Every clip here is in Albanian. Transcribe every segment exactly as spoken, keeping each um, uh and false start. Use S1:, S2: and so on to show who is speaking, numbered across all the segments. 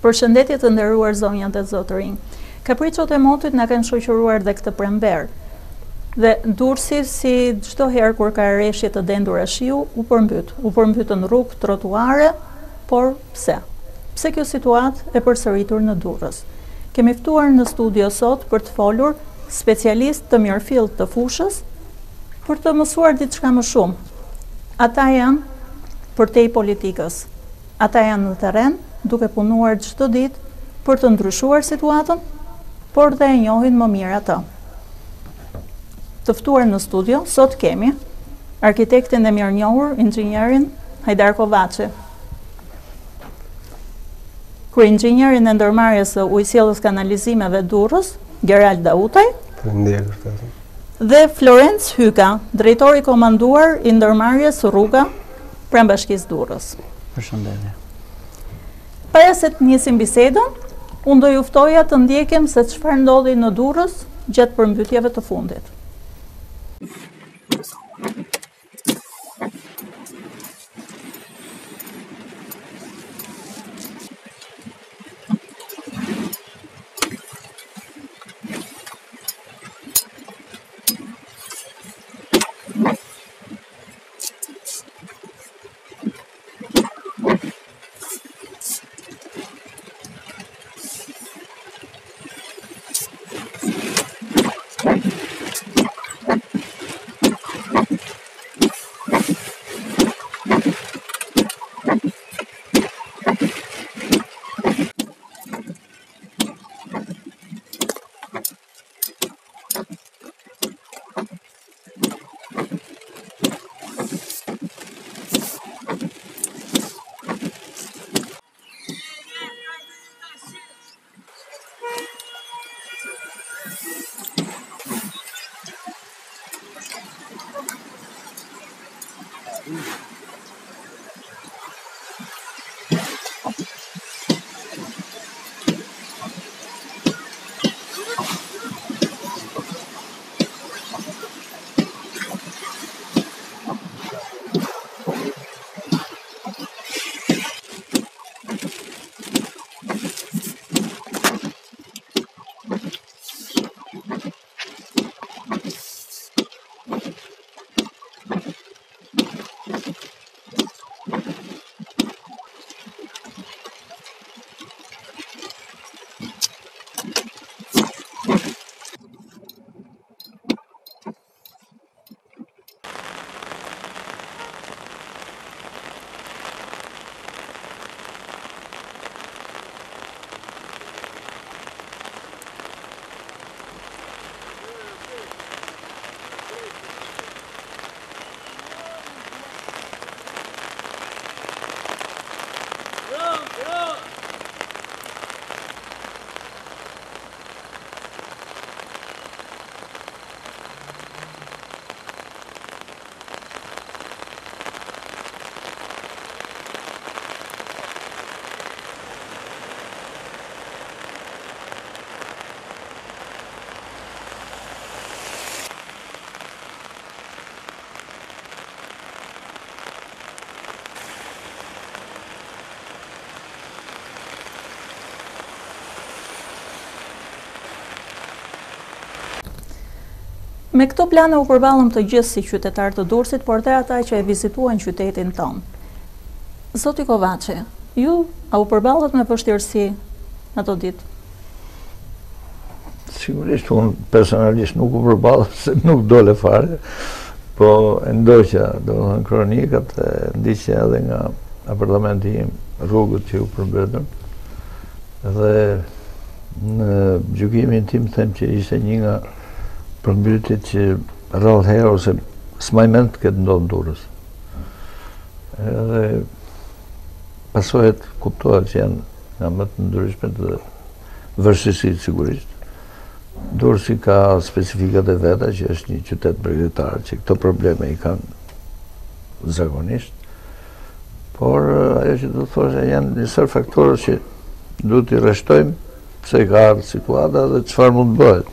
S1: Përshëndetje të nderuar zonja dhe zotërinj. Kapriçot e motit na kanë shoqëruar dhe këtë prember. Dhe Durrësi, si çdo herë kur ka rreshje të dendura shiu, u përmbyt. U përmbytën rrugë, trotuare, por pse? Pse kjo situatë e përsëritur në Durrës? Kemi ftuar në studio sot për të folur specialist të mirëfillt të fushës për të mësuar diçka më shumë. Ata janë përtej politikës. Ata janë në terren, duke punuar çdo ditë për të ndryshuar situatën, por dhe e njohin më mirë atë. Të ftuar në studio, sot kemi arkitektin e mirënjohur, inxhinierin Hajdar Kovaçi. Kryeinxhinierin e ndërmarrjes së ujësjelljes kanalizimeve Durrës, Gerald Dautaj. Dhe Florenc Hyka, drejtori komanduar i ndërmarrjes së rruga pranë Bashkisë Durrës.
S2: Përshëndetje.
S1: Para se të nisim bisedën, unë do ju ftoja të ndjekim se çfarë ndodhi në Durrës gjatë përmbytjeve të fundit. Me këto plane u përballëm të gjithë si qytetarë të Durrësit, por dhe ata që e vizituan qytetin tonë. Zoti Kovaçi, ju a u përballët me vështirësi ato ditë?
S3: Sigurisht, unë personalisht nuk u përballëm se nuk dole fare, po e ndoqja, do të thënë kronikat, e ndiqja edhe nga apartamenti im rrugët që u përmbetën. Dhe në gjykimin tim them që ishte një nga përmbytjet që rrallë herë ose smajment këtë ndodhë në Durrës. Edhe pasojët kuptohet që janë nga më të ndryshme të vështirësit sigurisht. Durrësi ka specifikat e veta që është një qytet bregdetar, që këto probleme i kanë zakonisht. Por ajo që do të thoshe janë njësër faktorë që duhet i rreshtojmë pse ka ardhur situata dhe çfarë mund të bëhet.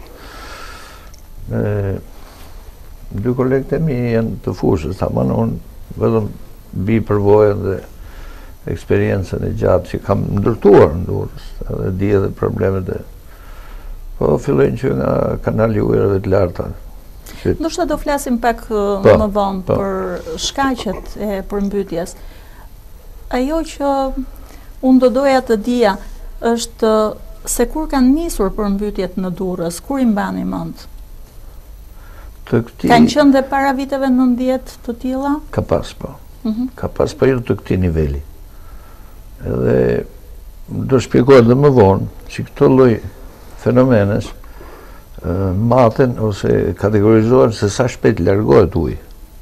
S3: Dy kolegët e mi janë të fushës, tamam unë vetëm bi përvojën dhe eksperiencën e gjatë që kam ndërtuar në Durrës, edhe di edhe problemet e. Po fillojnë që nga kanali i ujërave të larta.
S1: Ndoshta do flasim pak më vonë për shkaqet e përmbytjes. Ajo që unë do doja të dija është se kur kanë nisur përmbytjet në Durrës, kur i mbani mend? Kanë qenë dhe para viteve nëntëdhjetë të tilla?
S3: Ka pas, po. Ka pas, po jo të këtij niveli. Edhe do shpjegohet dhe më vonë që këto lloj fenomenesh maten ose kategorizohen se sa shpejt largohet uji.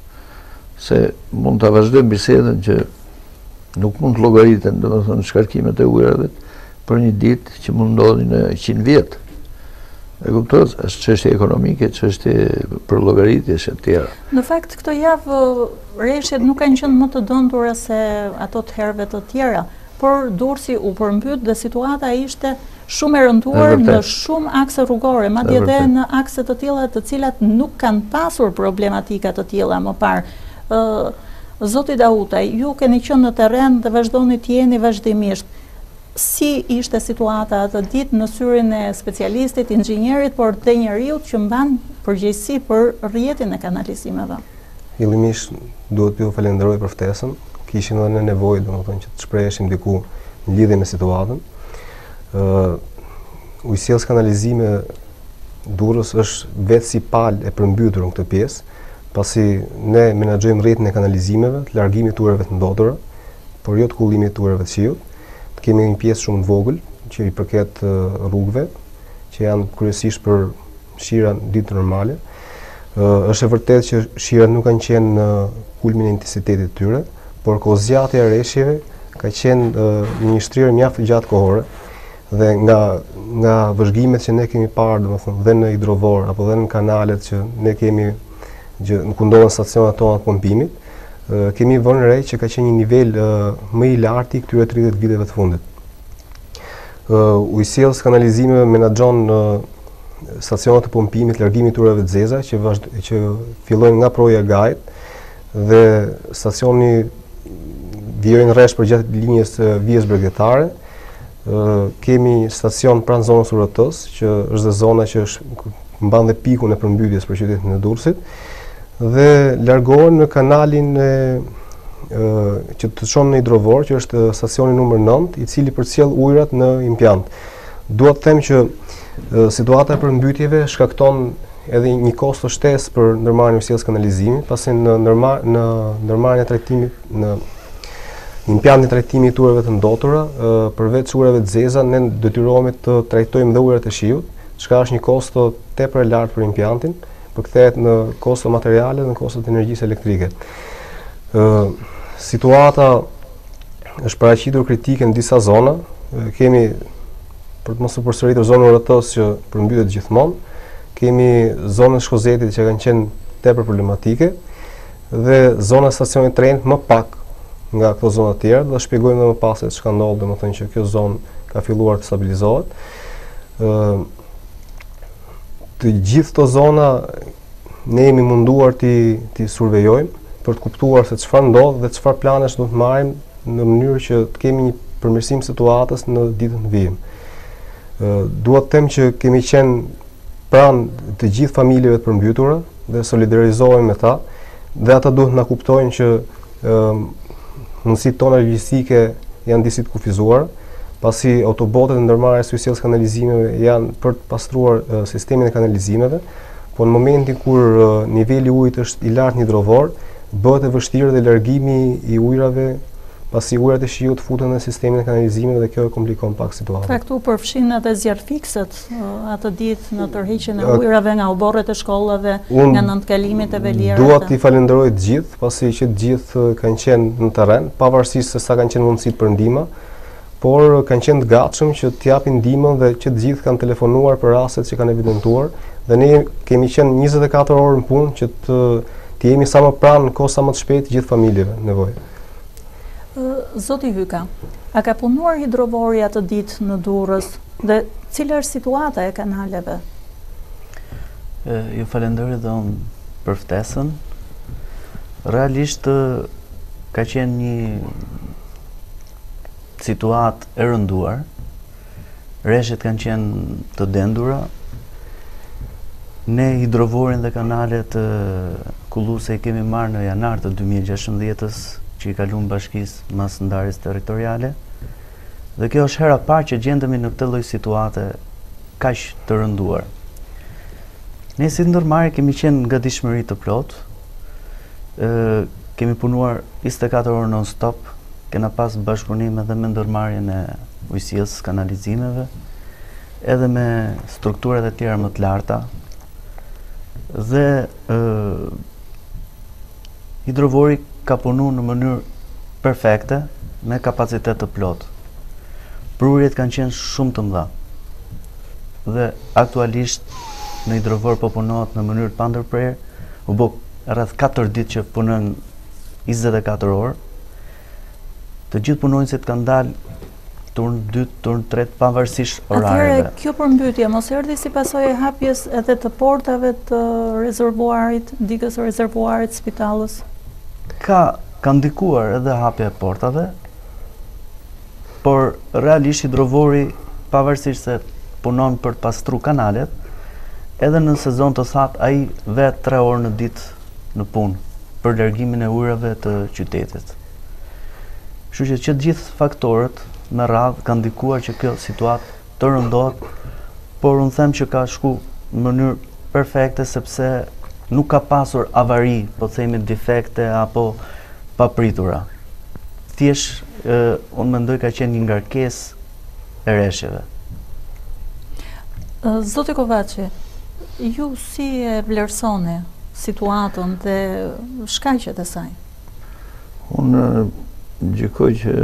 S3: Se mund të vazhdojmë bisedën që nuk mund të llogariten, domethënë shkarkimet e ujërave për një ditë që mund ndodhin në qind vjet. E kuptohet, është çështje ekonomike, çështje për llogaritjes e tjera.
S1: Në fakt këtë javë rreshtet nuk kanë qenë më të dëndura se ato të herëve të tjera, por Durrësi u përmbyt dhe situata ishte shumë e rënduar në shumë akse rrugore, madje edhe në akse të tilla të cilat nuk kanë pasur problematika të tilla më parë. Zoti Dautaj, ju keni qenë në terren dhe vazhdoni të jeni vazhdimisht. Si ishte situata atë ditë në syrin e specialistit, inxhinierit, por dhe njeriut që mban përgjegjësi për rrjetin e kanalizimeve?
S2: Fillimisht duhet t'ju falenderoj për ftesën. Kishin edhe ne nevojë, domethënë, që të shpreheshim diku në lidhje me situatën. Uh, Ujësjellës kanalizime Durrës është vetë si palë e përmbytur në këtë pjesë, pasi ne menaxhojmë rrjetin e kanalizimeve, të largimit të ujërave të ndotura, por jo të kullimit të ujërave të qiut. Kemi një pjesë shumë të vogël që i përket uh, rrugëve, që janë kryesisht për shira në ditë normale. Uh, është e vërtetë që shirat nuk kanë qenë në uh, kulmin e intensitetit të tyre, por kozjatja e rreshjeve ka qenë uh, një shtrirë mjaft gjatë kohore. Dhe nga nga vëzhgimet që ne kemi parë, domethënë, dhe në hidrovor apo dhe në kanalet që ne kemi që ku ndodhen stacionet tona të pompimit, uh, kemi vënë re që ka qenë një nivel uh, më i lartë i këtyre tridhjetë viteve të fundit. Uh, Ujësjellës kanalizime menaxhon uh, stacionet të pompimit, largimit të ujërave të zeza që vazhd që fillojnë nga proja e Gajit dhe stacioni vijojnë rresh përgjatë linjës së vijës bregdetare. Uh, kemi stacion pranë zonës U R T-s, që është dhe zona që është mban dhe pikun e përmbytjes për qytetin e Durrësit, dhe largohen në kanalin e, uh, që të çon në hidrovor, që është stacioni numër nëntë, i cili përcjell ujërat në impjant. Dua të them që uh, situata e përmbytjeve shkakton edhe një kosto shtesë për ndërmarrjen e ujësjellës kanalizimit, pasi në ndërmar në ndërmarrjen e trajtimit në impjantin e trajtimit të ujërave të ndotura, përveç ujërave të zeza, ne detyrohemi të trajtojmë dhe ujërat e shiut, çka është një kosto tepër e lartë për impjantin, përkthehet në kosto materiale dhe në kosto të energjisë elektrike. Uh, situata është paraqitur kritike në disa zona. Uh, kemi, për të mos u përsëritur, zonën U R T-s që përmbytet gjithmonë, kemi zonën Shkozetit që kanë qenë tepër problematike, dhe zona stacionit trenit më pak nga këto zona të tjera, dhe shpjegojmë dhe më pas se çka ndodh, domethënë që kjo zonë ka filluar të stabilizohet. Uh, të gjithë këto zona ne jemi munduar t'i t'i survejojmë për të kuptuar se çfarë ndodh dhe çfarë planesh do të marrim në mënyrë që të kemi një përmirësim situatës në ditën të vijim. Uh, Dua të them që kemi qenë pranë të gjithë familjeve të përmbytura dhe solidarizohemi me ta, dhe ata duhet na kuptojnë që uh, mundësitë tona logjistike janë disi të kufizuara, pasi autobotet e ndërmarrjes së ujësjellës kanalizimeve janë për të pastruar uh, sistemin e kanalizimeve, po në momentin kur uh, niveli i ujit është i lartë në hidrovor, bëhet e vështirë dhe largimi i ujrave, pasi ujrat e shiut futen në sistemin e kanalizimeve dhe kjo e komplikon pak situatën.
S1: Pra këtu përfshin edhe zjarrfikset uh, atë ditë në tërheqjen e ujrave nga oborret e shkollave, nga nëntkalimit e velierave.
S2: Dua t'i falenderoj të gjithë, pasi që të gjithë kanë qenë në terren, pavarësisht se sa kanë qenë mundësitë për ndihmë, por kanë qenë të gatshëm që të japin ndihmën dhe që të gjithë kanë telefonuar për rastet që kanë evidentuar, dhe ne kemi qenë njëzet e katër orë në punë që të, të jemi sa më pranë në kohë sa më të shpejtë gjithë familjeve nevojë.
S1: Zoti Hyka, a ka punuar hidrovori atë ditë në Durrës dhe cila është situata e kanaleve?
S4: E, ju falenderoj dhe unë për ftesën. Realisht ka qenë një situatë e rënduar, rreshtet kanë qenë të dendura, ne hidrovorin dhe kanalet kulluse i kemi marrë në janar të dy mijë e gjashtëdhjetës, që i kalun bashkisë mas ndarjes territoriale, dhe kjo është hera parë që gjendemi në këtë lloj situate kaq të rënduar. Ne si ndërmarrje kemi qenë nga dishmëri të plot, e, kemi punuar njëzet e katër orë non stop, kena pas bashkëpunim edhe me ndërmarrjen e ujësisë, kanalizimeve, edhe me strukturat e tjera më të larta, dhe e, hidrovori ka punu në mënyrë perfekte me kapacitet të plot. Prurjet kanë qenë shumë të mëdha. Dhe aktualisht në hidrovor po punohet në mënyrë të pandërprerë, u bë rreth katër ditë që punojnë njëzet e katër orë. Të gjithë punonjësit kanë dalë turn dytë, turn tretë, pavarësisht orareve.
S1: Atëherë, kjo përmbytje mos erdhi si pasojë e hapjes edhe të portave të rezervuarit, digës së rezervuarit spitalës?
S4: Ka, ka ndikuar edhe hapja e portave, por realisht hidrovori, pavarësisht se punon për të pastru kanalet, edhe në sezon të thatë ai vetë tre orë në ditë në punë për largimin e ujrave të qytetit. Kështu që që gjithë faktorët me radhë kanë ndikuar që kjo situatë të rëndohet, por unë them që ka shku në mënyrë perfekte sepse nuk ka pasur avari, po themi defekte apo papritura. Thjesht e, unë mendoj ka qenë një ngarkesë e rreshjeve.
S1: Zoti Kovaçi, ju si e vlerësoni situatën dhe shkaqet e saj?
S3: Unë gjykoj që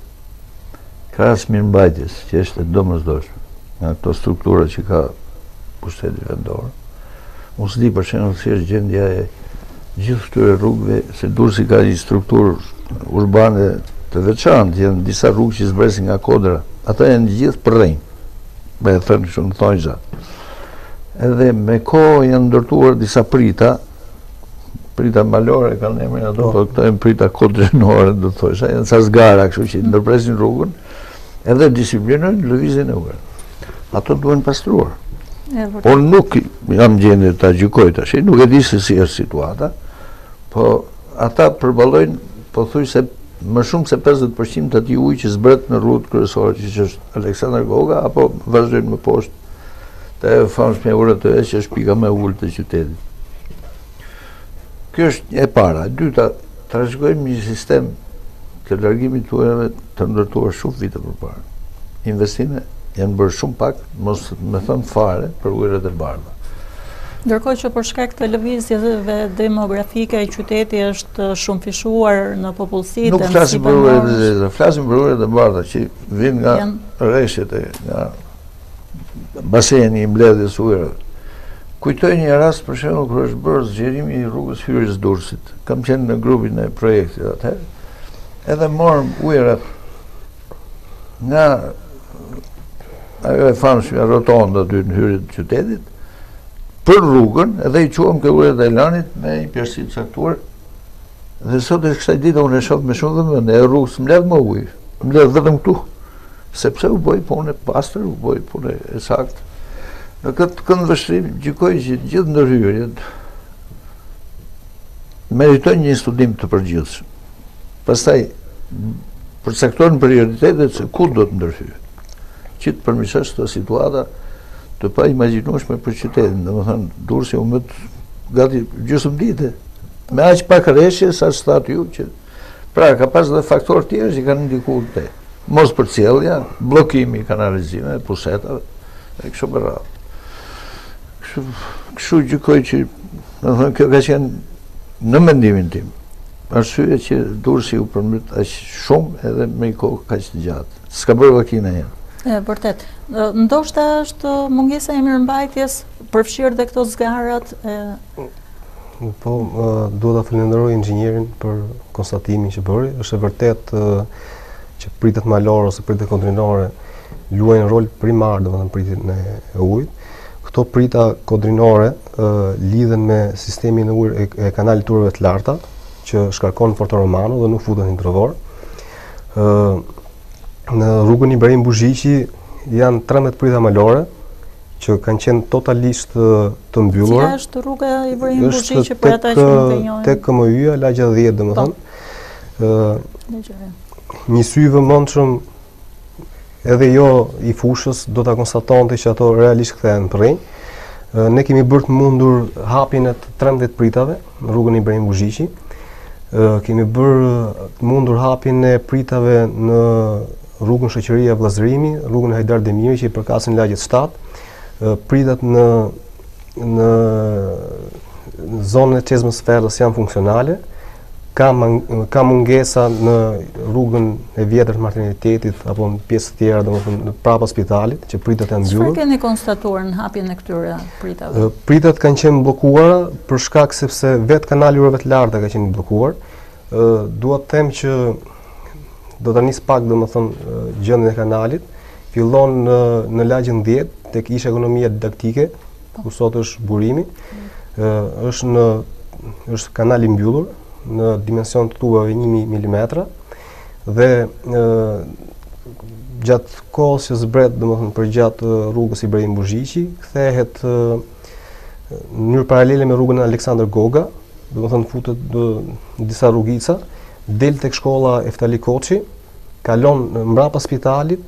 S3: ka as mirëmbajtjes që është e domosdoshme nga këto struktura që ka pushteti vendor. Unë s'di për shembull si është gjendja e gjithë këtyre rrugëve, se Durrësi ka një strukturë urbane të veçantë, janë disa rrugë që zbresin nga kodra, ata janë gjithë për rrejnë, me e thënë shumë thonjza. Edhe me kohë janë ndërtuar disa prita, prita malore kanë emrin ato, po këto janë prita kodrenore, do të thosha, janë sa zgara, kështu që ndërpresin rrugën, edhe disiplinojnë lëvizjen e ujit. Ato duhen pastruar. Por nuk jam gjendje ta gjykoj tash, nuk e di se si është situata, po ata përballojnë pothuajse më shumë se pesëdhjetë përqind të atij uji që zbret në rrugët kryesore, që është Aleksandër Goga, apo vazhdojnë më poshtë te famshme ura të që është pika më e ulët e qytetit. Kjo është e para. E dyta, trashëgojmë një sistem të largimit të ujrave të ndërtuar shumë vite përpara. Investime janë bërë shumë pak, mos me thënë fare, për ujrat e bardha.
S1: Ndërkohë që për shkak të lëvizjeve demografike i qyteti është shumë fishuar në popullsi.
S3: Nuk flasim për ujrat e zezë, flasim për ujrat e bardha që vijnë nga rreshtet, nga baseni i mbledhjes ujrave. Kujtoj një rast për shembull kur është bërë zgjerimi i rrugës hyrjes Durrësit. Kam qenë në grupin e projektit atëherë. Edhe morëm ujrat nga ajo e famshme rotonda aty në hyrje të qytetit për rrugën, edhe i quam ke ujrat e Elanit me një pjesë të caktuar. Dhe sot e kësaj dite unë e shoh me shumë vëmendje, e rrugës mbledh më ujë, mbledh vetëm këtu, sepse u bë punë e pastër, u bë punë e saktë. Në këtë këndvështrim gjykoj që gjithë ndërhyrjet meritojnë një studim të përgjithshëm. Pastaj përcaktojnë prioritetet se ku do të ndërhyhet, që të përmirësosh këtë situata të pa imagjinueshme për qytetin. Domethënë Durrësi u mët gati gjysmë dite me aq pak rreshje sa shtat ju që pra ka pas edhe faktorë tjerë që kanë ndikuar te mos përcjellja, bllokimi i kanalizimeve, pusetave e kështu me radhë. Kështu kështu gjykoj që domethënë kjo ka qenë në mendimin tim arsye që Durrësi u përmbyt aq shumë edhe me një kohë kaq të gjatë. S'ka bërë vakina jam.
S1: E vërtet. Ndoshta është mungesa e mirëmbajtjes, përfshirë dhe këto zgarat. E...
S2: Po, duhet ta falenderoj inxhinierin për konstatimin që bëri. Është e vërtet që pritet malore ose pritet kodrinore luajnë rol primar domethënë pritjen e ujit. Këto prita kodrinore lidhen me sistemin e ujit e kanalit turve të larta, që shkarkon Porto Romano dhe nuk futen në hidrovor. Në rrugën Ibrahim Buzhiqi janë trembëdhjetë prita malore që kanë qenë totalisht të mbyllura.
S1: Cila është rruga Ibrahim Buzhiqi për ata që nuk e njohin?
S2: Tek K M Y-a, lagja dhjetë domethënë. Ë një sy i vëmendshëm edhe jo i fushës do ta konstatonte që ato realisht kthehen në rrjenj. Ne kemi bërë të mundur hapjen e trembëdhjetë pritave në rrugën Ibrahim Buzhiqi. Kemi bërë të mundur hapjen e pritave në rrugën Shoqëria Vllazërimi, rrugën Hajdar Demiri që i përkasin lagjet shtatë, pritat në në zonën e Çezmës Ferrës janë funksionale, ka ka mungesa në rrugën e vjetër të maternitetit apo në pjesë të tjera domethënë brapa spitalit që pritat janë mbyllur.
S1: Çfarë keni konstatuar në hapjen e këtyre pritave?
S2: Pritat kanë qenë bllokuara për shkak sepse vetë kanali ujërave të larta ka qenë bllokuar. Dua të them që do ta nis pak domethënë gjendjen e kanalit, fillon në, në lagjen dhjetë tek ish ekonomia didaktike, ku sot është burimi, ë është në është kanal i mbyllur në dimension të tubave një milimetër dhe ë gjatë kohës që zbret domethënë për gjatë rrugës Ibrahim Buzhiqi kthehet në mënyrë paralele me rrugën Aleksandër Goga, domethënë futet në disa rrugica, del tek shkolla Eftali Koçi, kalon mbrapa spitalit,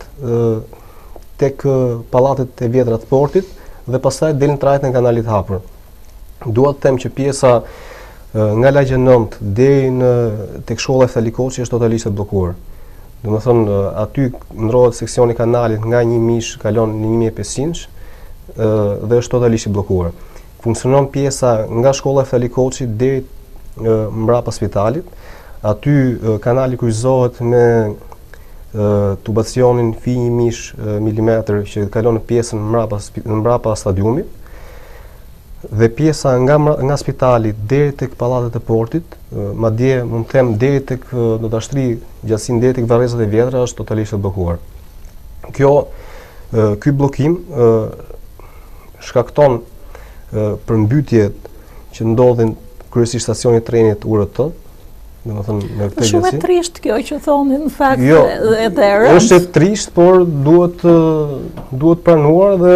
S2: tek pallatet e vjetra të portit dhe pastaj del në trajtën e kanalit hapur. Dua të them që pjesa nga lagja nëntë deri në tek shkolla Eftali Koçi është totalisht e bllokuar. Domethënë aty ndrohet seksioni i kanalit nga një mish kalon në një mijë e pesëqind dhe është totalisht i bllokuar. Funksionon pjesa nga shkolla Eftali Koçi deri mbrapa spitalit. Aty kanali kryqëzohet me tubacionin fi një mish milimetër që kalon në pjesën mbrapa mbrapa stadiumit dhe pjesa nga nga spitali deri tek pallatet e portit, madje mund të them deri tek do ta shtri gjatësinë deri tek varrezat e vjetra është totalisht e bllokuar. Kjo ky bllokim shkakton përmbytjet që ndodhin kryesisht stacionit trenit U R T. Domethënë në këtë gjë.
S1: Shumë e trisht kjo që thoni në fakt
S2: jo,
S1: edhe
S2: është e trisht, por duhet duhet pranuar dhe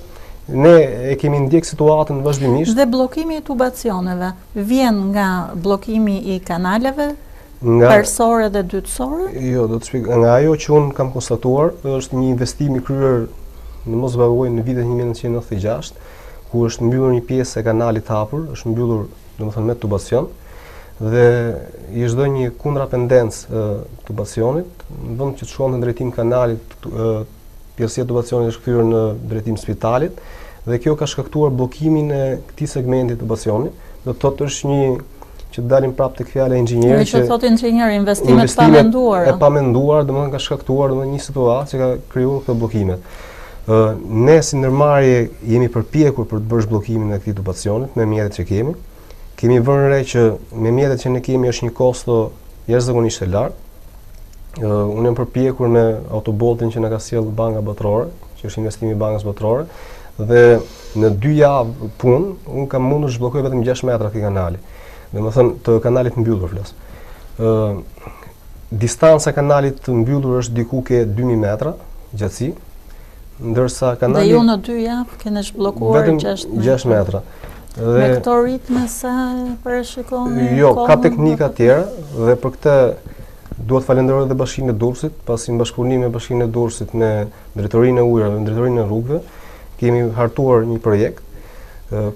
S2: ne e kemi ndjek situatën vazhdimisht.
S1: Dhe bllokimi i tubacioneve vjen nga bllokimi i kanaleve
S2: nga
S1: parsorë dhe dytësore?
S2: Jo, do të shpjegoj. Nga ajo që un kam konstatuar është një investim i kryer në mosvarrojë në vitin një mijë nëntëqind e nëntëdhjetë e gjashtë, ku është mbyllur një pjesë e kanalit hapur, është mbyllur domethënë me tubacion. Dhe i është dhënë një kundrapendencë tubacionit, në vend që të shkonte në drejtim kanalit, pjesësia e tubacionit është kthyer në drejtim spitalit dhe kjo ka shkaktuar bllokimin e këtij segmenti tubacionit. Do të thotë është një që të dalim prapë tek fjala e inxhinierit
S1: që thotë inxhinier investimet pa menduara.
S2: E pa menduar, domethënë ka shkaktuar domethënë një situatë që ka krijuar këto bllokimet. Ë ne si ndërmarrje jemi përpjekur për të bërë zhbllokimin e këtij tubacionit me mjetet që kemi. Kemi vënë re që me mjetet që ne kemi është një kosto jashtëzakonisht e lartë. Uh, unë jam përpjekur me autobotin që na ka sjellë Banka Botërore, që është investimi i Bankës Botërore, dhe në dy javë punë unë kam mundur të zhbllokoj vetëm gjashtë metra këtij kanali. Domethënë të kanalit mbyllur flas. Ë uh, distanca e kanalit të mbyllur është diku ke dy mijë metra gjatësi, ndërsa kanali
S1: dhe ju në dy javë keni zhbllokuar gjashtë
S2: metra. Dhe,
S1: me këto ritme sa parashikoni?
S2: Jo, ka teknika tjera dhe për këtë duhet falenderoj edhe Bashkinë e Durrësit, pasi në bashkëpunim me Bashkinë e Durrësit me Drejtorinë e Ujrave, me Drejtorinë e Rrugëve, kemi hartuar një projekt uh,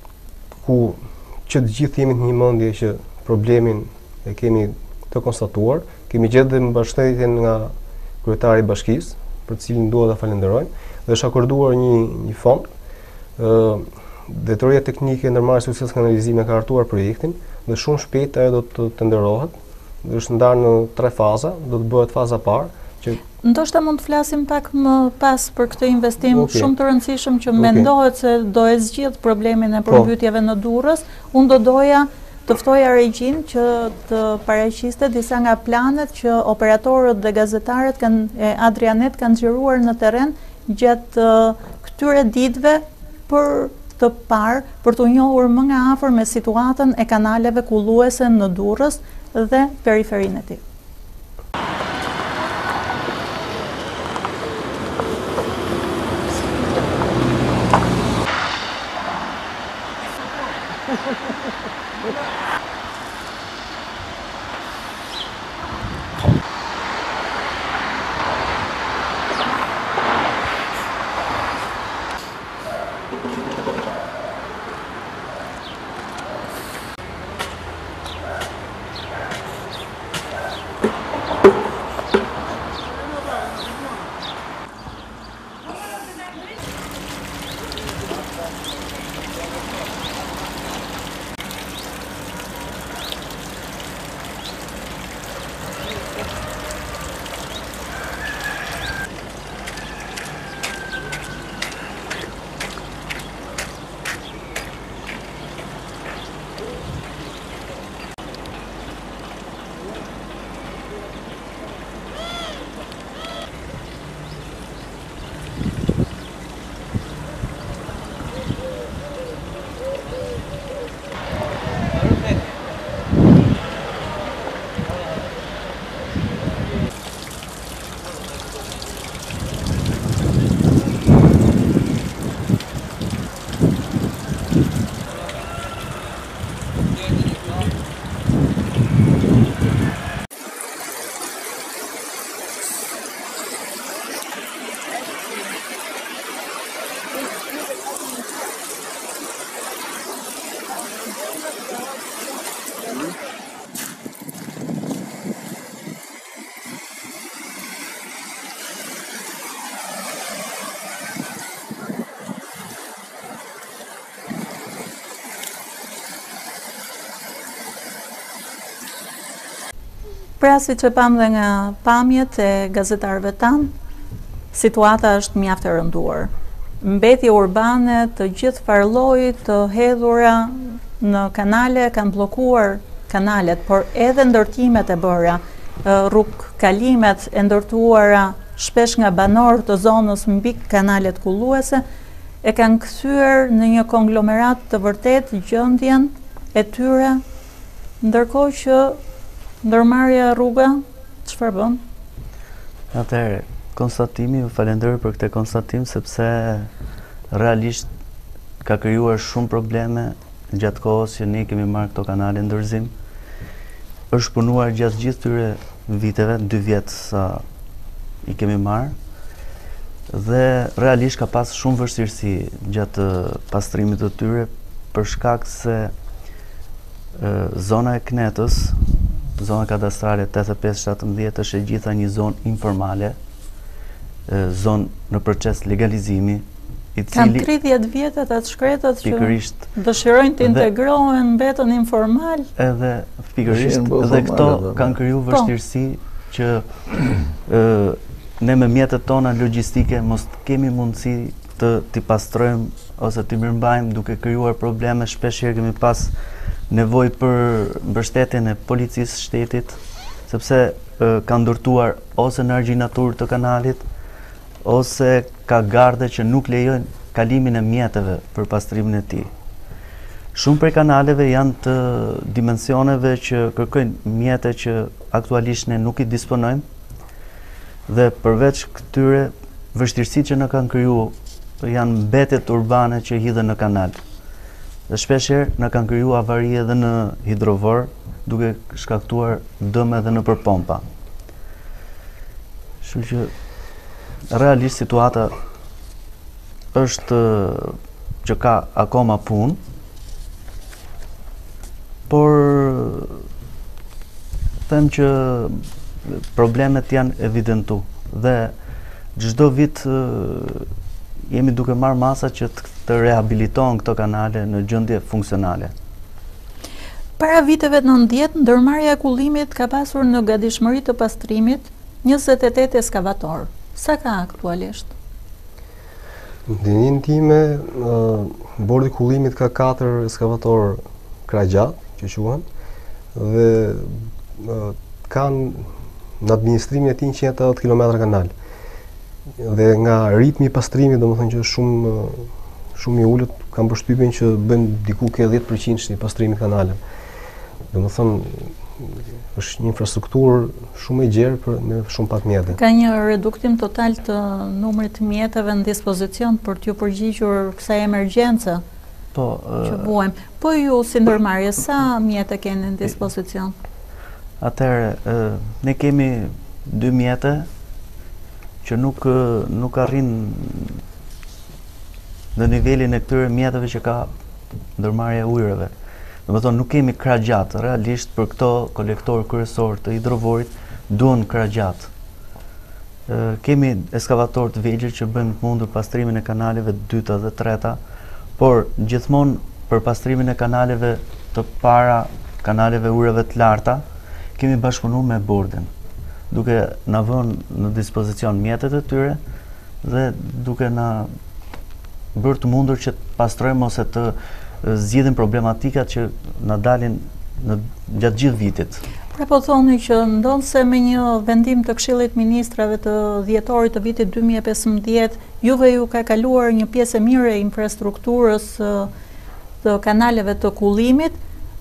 S2: ku që të gjithë jemi në një mendje që problemin e kemi të konstatuar, kemi gjetur dhe mbështetjen nga kryetari i bashkisë, për të cilin dua ta falenderoj, dhe është akorduar një një fond. Uh, Drejtoria Teknike e Ndërmarrjes së Ushtrisë Kanalizimi ka hartuar projektin dhe shumë shpejt ajo do të tenderohet. Dhe është ndarë në tre faza, do të bëhet faza parë që
S1: ndoshta mund të flasim pak më pas për këtë investim
S2: okay.
S1: shumë të rëndësishëm që
S2: okay.
S1: mendohet se do e zgjidh problemin e përmbytjeve në Durrës. Unë do doja të ftoja Regjin që të paraqiste disa nga planet që operatorët dhe gazetarët kanë e Adrianet kanë xhiruar në terren gjatë uh, këtyre ditëve për të parë për të njohur më nga afër me situatën e kanaleve kulluese në Durrës dhe periferinë e tij. Pra si që pam dhe nga pamjet e gazetarëve tanë, situata është mjaft e rënduar. Mbetje urbane të gjithë farllojit të hedhura në kanale kanë bllokuar kanalet, por edhe ndërtimet e bëra, rrugë kalimet e ndërtuara shpesh nga banorë të zonës mbi kanalet kulluese, e kanë kthyer në një konglomerat të vërtet gjendjen e tyre, ndërkohë që ndërmarrja rruga, çfarë bën?
S4: Atëherë, konstatimi, ju falenderoj për këtë konstatim, sepse realisht ka krijuar shumë probleme gjatë kohës që ne kemi marrë këto kanale ndërzim. Është punuar gjatë gjithë tyre viteve, dy vjet sa i kemi marrë, dhe realisht ka pas shumë vështirësi gjatë pastrimit të tyre, për shkak se e, zona e Knetës, zona kadastrale tetëdhjetë e pesë shtatëmbëdhjetë është e gjitha një zonë informale, e, zonë në proces legalizimi, i cili
S1: Kanë tridhjetë vjet ata të shkretët që
S4: pikërisht
S1: dëshirojnë të integrohen, mbetën informal.
S4: Edhe pikërisht
S3: Ishin po
S4: dhe këto
S3: formale, dhe,
S4: kanë kriju vështirësi që e, ne me mjetet tona logjistike mos kemi mundësi të t'i pastrojmë ose t'i mirëmbajmë, duke krijuar probleme. Shpesh herë kemi pas nevojë për mbështetjen e policisë shtetit, sepse e, kanë ndërtuar ose në argjinatur të kanalit, ose ka garde që nuk lejojnë kalimin e mjeteve për pastrimin e tij. Shumë prej kanaleve janë të dimensioneve që kërkojnë mjete që aktualisht ne nuk i disponojmë, dhe përveç këtyre vështirësitë që na kanë krijuar janë mbetet urbane që hidhen në kanal. Dhe shpesh herë na kanë krijuar avari edhe në hidrovor, duke shkaktuar dëm edhe nëpër pompa. Kështu që realisht situata është që ka akoma punë, por them që problemet janë evidentu dhe çdo vit jemi duke marrë masa që të rehabilitohen këto kanale në gjendje funksionale.
S1: Para viteve nëntëdhjetë, ndërmarrja e kullimit ka pasur në gatishmëri të pastrimit njëzet e tetë eskavator. Sa ka aktualisht?
S2: Në dinin time, bordi kullimit ka katër eskavator krajgjat, që quhen, dhe kanë në administrimin e tij njëqind e tetëdhjetë kilometra kanal. Dhe nga ritmi i pastrimit, domethënë që është shumë shumë i ulët, kam përshtypjen që bën diku ke dhjetë përqind i pastrimit kanaleve. Domethënë është një infrastrukturë shumë e gjerë për me shumë pak mjete.
S1: Ka një reduktim total të numrit të mjeteve në dispozicion për t'ju përgjigjur kësaj emergjence
S4: Po,
S1: që buajmë. Po ju si ndërmarrje, sa mjete keni në dispozicion?
S4: Atëherë, ne kemi dy mjete që nuk nuk arrin në nivelin e këtyre mjeteve që ka ndërmarrja e ujërave. Domethënë nuk kemi krah gjatë, realisht për këto kolektor kryesor të hidrovorit duhen krah gjatë. Kemi eskavator të vegjël që bëjnë të mundur pastrimin e kanaleve të dyta dhe treta, por gjithmonë për pastrimin e kanaleve të para, kanaleve ujërave të larta, kemi bashkëpunuar me bordin, duke na vënë në dispozicion mjetet e tyre dhe duke na bërë të mundur që të pastrojmë ose të zgjidhim problematikat që na dalin në gjatë gjithë vitit.
S1: Pra po thoni që ndonse me një vendim të Këshillit Ministrave të dhjetorit të vitit dy mijë e pesëmbëdhjetë, juve ju ka kaluar një pjesë e mirë e infrastrukturës të kanaleve të kullimit,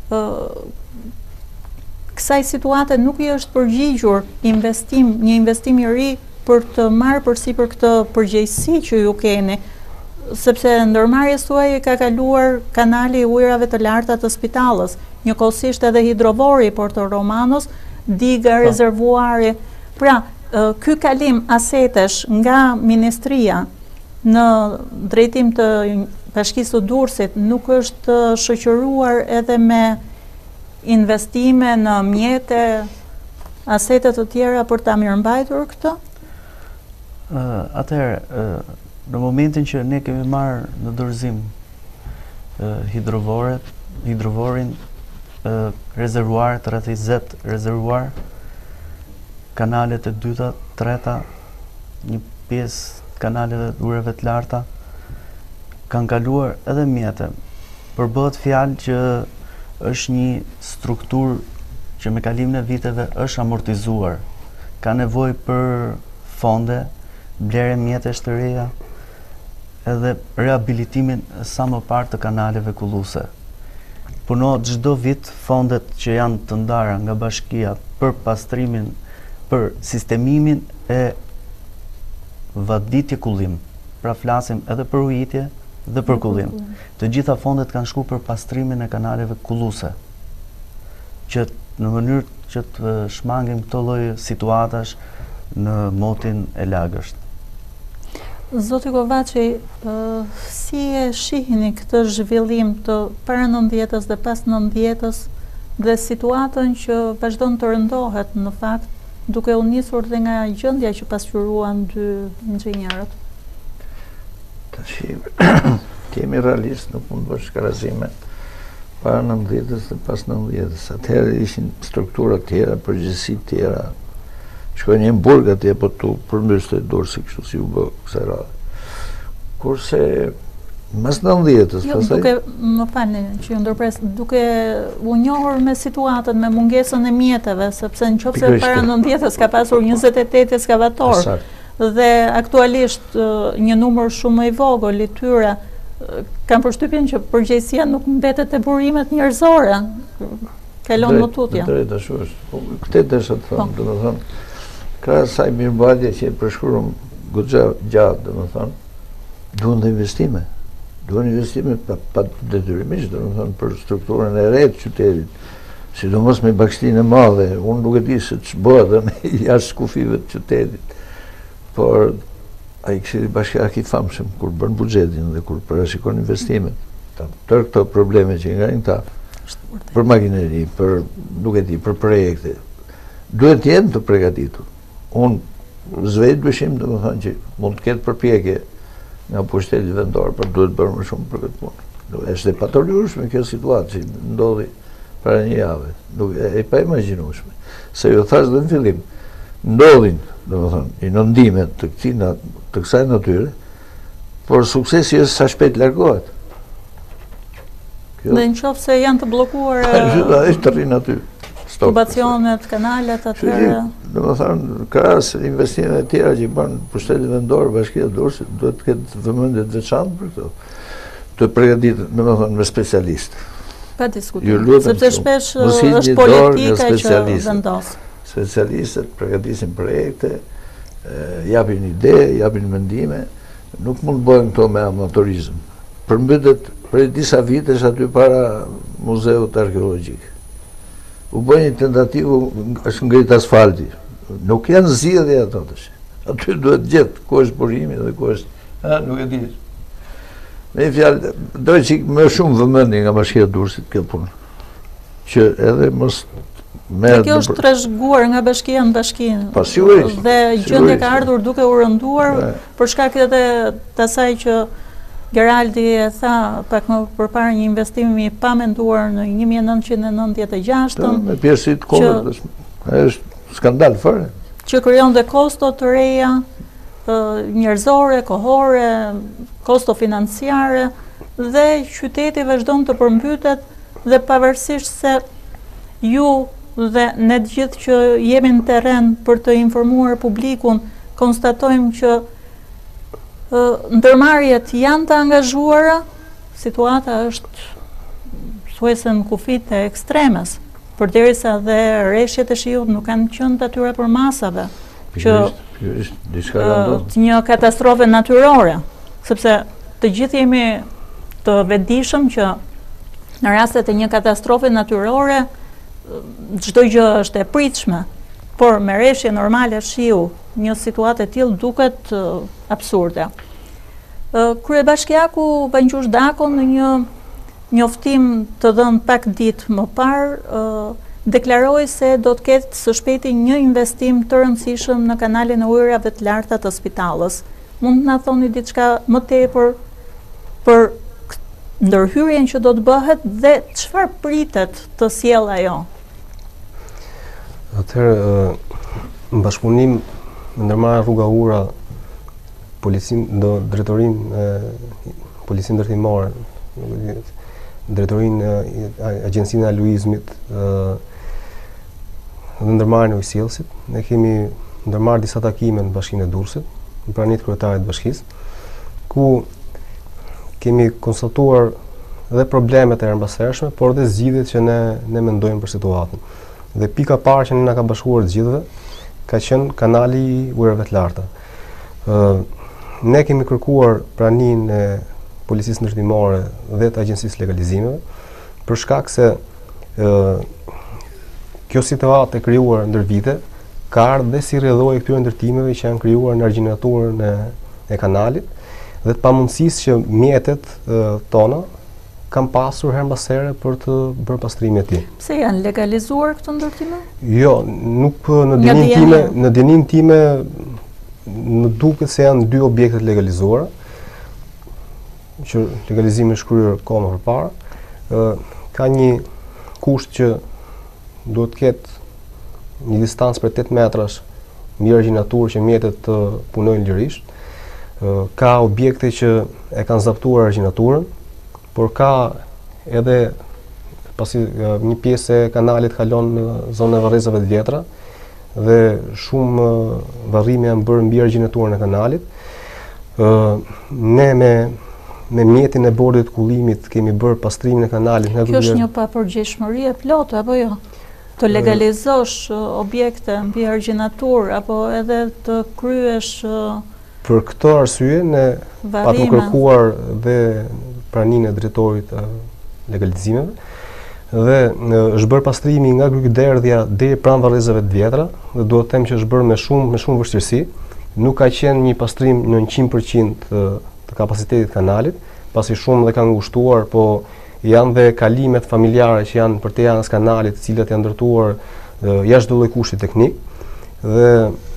S1: kësaj situate nuk i është përgjigjur investim, një investim i ri për të marrë përsipër këtë përgjegjësi që ju keni, sepse ndërmarrjes tuaj ka kaluar kanali i ujërave të larta të Spitallës, njëkohësisht edhe hidrovori i Porto Romanos, diga, rezervuari. Pra, ky kalim asetesh nga ministria në drejtim të Bashkisë së Durrësit nuk është shoqëruar edhe me investime në mjete, asete të tjera për ta mirëmbajtur këtë?
S4: Uh, Atëherë, uh, në momentin që ne kemi marrë në dorëzim uh, hidrovoret, hidrovorin, uh, rezervuar, rreth njëzet rezervuar, kanalet e dyta, treta, një pjesë kanaleve të ureve të larta, kanë kaluar edhe mjete. Përbëhet fjalë që është një strukturë që me kalimin e viteve është amortizuar. Ka nevojë për fonde, blerje mjetesh të reja, edhe rehabilitimin sa më parë të kanaleve kulluese. Puno çdo vit fondet që janë të ndara nga bashkia për pastrimin, për sistemimin e vaditje kullim. Pra flasim edhe për ujitje dhe për kullim. Të gjitha fondet kanë shku për pastrimin e kanaleve kulluese, që në mënyrë që të shmangim këto lloj situatash në motin e lagësht.
S1: Zoti Kovaçi, si e shihni këtë zhvillim të para nëntëdhjetës dhe pas nëntëdhjetës dhe situatën që vazhdon të rëndohet në fakt, duke u nisur dhe nga gjendja që pasqyruan dy inxhinierët?
S3: Tash kemi realist, nuk mund të bësh krahasim para nëntëdhjetës dhe pas nëntëdhjetës. Atëherë ishin struktura të tjera, përgjegjësi të tjera. Shkojnë një burg atje, po tu përmbyste dorë si kështu si u bë kësaj radhe. Kurse mas nëntëdhjetës,
S1: jo,
S3: pastaj
S1: duke, më falni që ju ndërpres, duke u njohur me situatën, me mungesën e mjeteve, sepse në qoftë se para nëntëdhjetës ka pasur njëzet e tetë ekskavator, dhe aktualisht një numër shumë më i vogël i tyre, kam përshtypjen që përgjegjësia nuk mbetet te burimet njerëzore. Kalon më tutje.
S3: Drejt ashtu është. Këtë desha të them, domethënë, krahas asaj mirëmbajtje që e përshkruam goxha gjatë, domethënë, duhen të investime. Duhen investime pa, pa detyrimisht, domethënë, për strukturën e re të qytetit, sidomos me Bagështinë e Madhe. Unë nuk e di se ç'bëhet edhe jashtë kufive të qytetit. Por ai Këshilli Bashkiak i famshëm kur bën buxhetin dhe kur parashikon investimet, tërë këto probleme që nga ta, për makineri, për nuk e di, për projekte, duhet të jenë të përgatitur. Unë zvej dyshim, domethënë që mund të ketë përpjekje nga pushteti vendor, por duhet bërë më shumë për këtë punë. Është e patolueshme kjo situatë që ndodhi para një jave, nuk e, e pa imagjinueshme. Se ju thash dhe në fillim, ndodhin, domethënë, inondimet të këtij të kësaj natyre, por suksesi është sa shpejt largohet.
S1: Dhe në qoftë se janë të bllokuar
S3: është të rrinë aty.
S1: Tubacionet, kanalet, atëherë.
S3: Domethënë, krahas investimeve të tjera që bën pushteti vendor, Bashkia e Durrësit, duhet të ketë vëmendje të veçantë për këto. Të përgatitur, domethënë, me specialistë.
S1: Pa diskutim. Sepse shpesh është politika që vendos.
S3: Specialistët përgatisin projekte, japin ide, japin mendime, nuk mund të bëhen këto me amatorizëm. Përmbytet prej disa vitesh aty para muzeut arkeologjik. U bën një tentativë, është ngrit asfalti. Nuk janë zgjidhje ato tash. Aty duhet gjetë ku është burimi dhe ku është, ha, nuk e di. Me fjalë, do të më shumë vëmendje nga Bashkia e Durrësit kjo punë. Që edhe mos merret.
S1: Kjo është trashëguar nga bashkia në bashkinë.
S3: Po sigurisht.
S1: Dhe gjendja ka ardhur duke u rënduar për shkak edhe të asaj që Geraldi e tha pak më përpara një investimi pa menduar në një mijë e nëntëqind e nëntëdhjetë e gjashtë.
S3: Me pjesë të kombit, është skandal fare.
S1: Që krijon dhe kosto të reja, njerëzore, kohore, kosto financiare, dhe qyteti vazhdon të përmbytet dhe pavarësisht se ju dhe ne të gjithë që jemi në terren për të informuar publikun, konstatojmë që ndërmarrjet janë të angazhuara, situata është thuajse në kufit e ekstremes, përderisa dhe rreshjet e shiut nuk kanë qenë të atyre për masave, që të një katastrofe natyrore, sepse të gjithë jemi të vetëdijshëm që në rastet e një katastrofe natyrore çdo gjë është e pritshme, por me rreshje normale shiu, një situatë e tillë duket uh, absurde. Uh, Kryebashkiaku Vangjush Dako në një njoftim të dhënë pak ditë më parë uh, deklaroi se do të ketë së shpejti një investim të rëndësishëm në kanalin e ujërave të larta të spitalës. Mund të na thoni diçka më tepër për ndërhyrjen që do të bëhet dhe çfarë pritet të sjellë ajo?
S2: Atëherë, në bashkëpunim me ndërmarrjen Rruga Ura, policin do drejtorin e policin ndërtimore, drejtorin e Agjencinë e Aluizmit ë dhe ndërmarrjen e ujësjellësit, ne kemi ndërmarrë disa takime në Bashkinë e Durrësit, në praninë e kryetarit të bashkisë, ku kemi konstatuar dhe problemet e hermbashershme, por dhe zgjidhjet që ne ne mendojmë për situatën. Dhe pika parë që ne na ka bashkuar të gjithëve ka qenë kanali i ujërave të larta. Ë ne kemi kërkuar praninë e policisë ndërtimore dhe të Agjencisë Legalizimeve për shkak se ë kjo situatë e krijuar ndër vite ka ardhur dhe si rrjedhoi këtyre ndërtimeve që janë krijuar në argjinaturën e, e kanalit dhe të pamundësisë që mjetet e, tona kanë pasur her mbas here për të bërë pastrimin e tij.
S1: Pse janë legalizuar këto ndërtime?
S2: Jo, nuk në dinin time, në dinin time më duket se janë dy objekte të legalizuara, që legalizimi është kryer kohë më përpara. Ë ka një kusht që duhet të ketë një distancë për tetë metrash mbi argjinaturë që mjetet të punojnë lirisht. Ka objekte që e kanë zaptuar argjinaturën, por ka edhe pasi një pjesë e kanalit kalon në zonën e varrezave të vjetra dhe shumë varrime janë bërë mbi argjinaturën e kanalit. Ne me me mjetin e bordit kullimit kemi bërë pastrimin e kanalit.
S1: Kjo është një papërgjegjshmëri e plotë apo jo? Të legalizosh objekte mbi argjinaturë apo edhe të kryesh
S2: për këtë arsye ne patëm kërkuar dhe praninë e drejtorit të legalizimeve dhe është bërë pastrimi nga Grykderdhja deri pranë varrezave të vjetra dhe duhet të them që është bërë me shumë me shumë vështirësi. Nuk ka qenë një pastrim në njëqind përqind të, të kapacitetit kanalit, pasi shumë dhe kanë ngushtuar, po janë dhe kalimet familjare që janë për te anës kanalit, të cilat janë ndërtuar jashtë çdo lloj kushti teknik dhe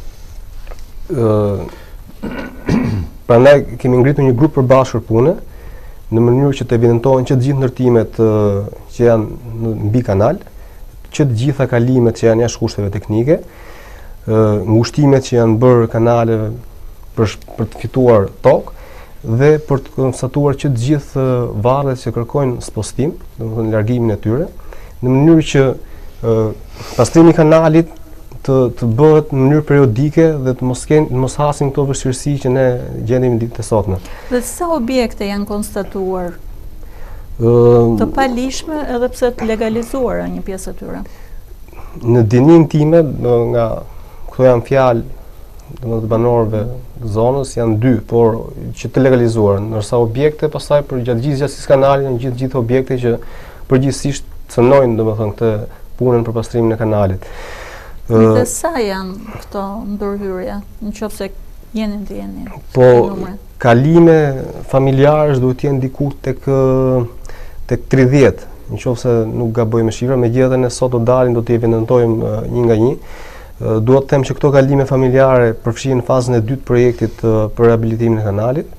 S2: ë prandaj kemi ngritur një grup përbashkër pune në mënyrë që të evidentohen që të gjithë ndërtimet uh, që janë mbi kanal, që të gjitha kalimet që janë jashtë kushteve teknike, uh, ngushtimet që janë bërë kanaleve për, për të fituar tokë dhe për të konstatuar që të gjithë uh, varret që kërkojnë spostim, domethënë largimin e tyre, në mënyrë që uh, pastrimi i kanalit të, të bëhet në mënyrë periodike dhe të mos, ken, mos hasim këto vështirësi që ne gjendemi ditët e sotme.
S1: Dhe sa objekte janë konstatuar
S2: uh,
S1: të palishme edhe pse të legalizuara një pjesë e tyre?
S2: Në dinin time, nga këto janë fjalë të banorëve të zonës, janë dy, por që të legalizuar, ndërsa objekte pastaj për gjatë gjithë gjatësisë kanalit janë gjithë gjithë objekte që përgjithsisht cënojnë domethënë këtë punën për pastrimin e kanalit.
S1: Dhe sa janë këto ndërhyrje, në qoftë se jeni të jeni?
S2: Po, kalime familjarësh duhet jenë diku tek tek tridhjetë, në qoftë se nuk gaboj me shifra, megjithatë ne sot do dalin, do t'i evidentojmë një nga një. Duhet të them që këto kalime familjare përfshihen në fazën e dytë të projektit për rehabilitimin e kanalit.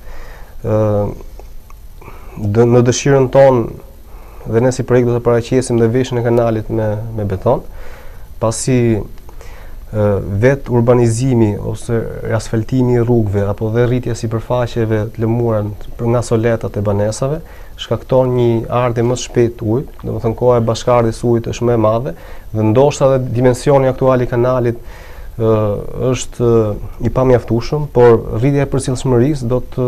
S2: Në dëshirën tonë dhe ne si projekt do të paraqesim dhe veshjen e kanalit me me beton, pasi vetë urbanizimi ose asfaltimi i rrugëve apo dhe rritja sipërfaqeve të lëmura nga soletat e banesave shkakton një ardhje më shpejt të ujit, domethënë koha e bashkardhjes ujit është më e madhe dhe ndoshta edhe dimensioni aktual i kanalit ë, është i pamjaftueshëm, por rritja e përcjellshmërisë do të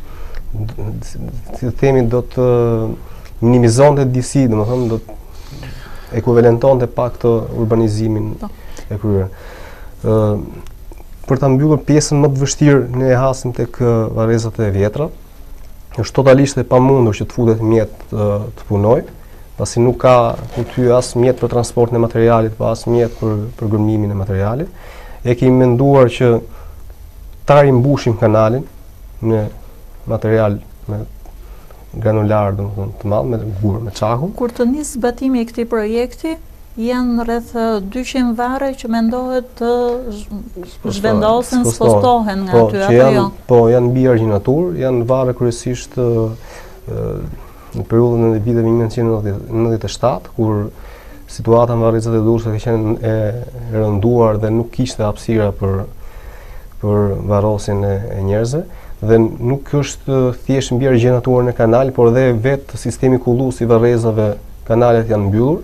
S2: të themi do të minimizonte disi, domethënë do të ekuivalentonte pak të urbanizimin e kryer. Ë për ta mbyllur pjesën më të vështirë ne e hasim tek varrezat e vjetra. Është totalisht e pamundur që të futet mjet të, të punoj, pasi nuk ka këty as mjet për transportin e materialit, pa as mjet për për gërmimin e materialit. E kemi menduar që ta rimbushim kanalin me material me granular, domethënë të madh, me gur, me çakun.
S1: Kur të nis zbatimi i këtij projekti, janë rreth dyqind varre që mendohet të zhvendosen, spostohen nga aty apo jo?
S2: Po, janë mbi argjinaturë, janë varre kryesisht në periudhën e viteve mille novecento nëntëdhjetë e shtatë, kur situata në varrezat e Durrësit ka qenë e rënduar dhe nuk kishte hapësira për për varrosjen e, e njerëzve dhe nuk është thjesht mbi argjenaturën e kanalit, por edhe vetë sistemi kullues i varrezave, kanalet janë mbyllur.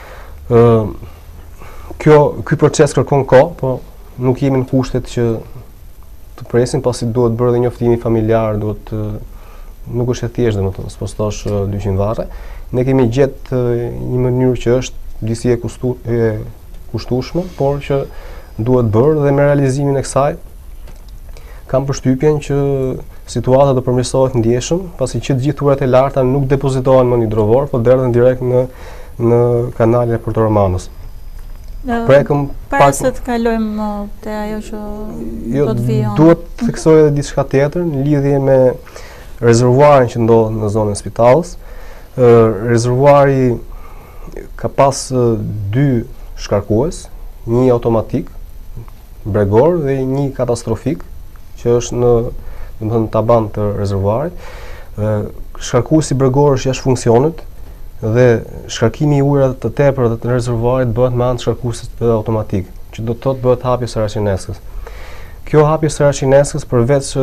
S2: Ë kjo ky proces kërkon kohë, po nuk jemi në kushtet që të presim, pasi duhet bërë dhe njoftimi familjar, duhet nuk është e thjeshtë domethënë, s'po thosh dyqin varre. Ne kemi gjetë një mënyrë që është disi e, kustu, e kushtueshme, por që duhet bërë dhe me realizimin e kësaj kam përshtypjen që situata do përmirësohet ndjeshëm, pasi që të gjithë turet e larta nuk depozitohen më në hidrovor, po derdhen direkt në në kanalin e Porto Romanos.
S1: Prekëm para se të kalojmë te ajo që
S2: jo,
S1: do të vijë.
S2: Duhet të theksoj edhe diçka tjetër në lidhje me rezervuarin që ndodhet në zonën e Spitalës. Rezervuari ka pas dy shkarkues, një automatik bregor dhe një katastrofik që është në, domethënë, taban të rezervuarit. Shkarkuesi bregor është jashtë funksionit dhe shkarkimi i ujëra të tepërta të rezervuarit bëhet me anë të shkarkuesit automatik, që do të thotë bëhet hapje së racineskës. Kjo hapje së racineskës përveç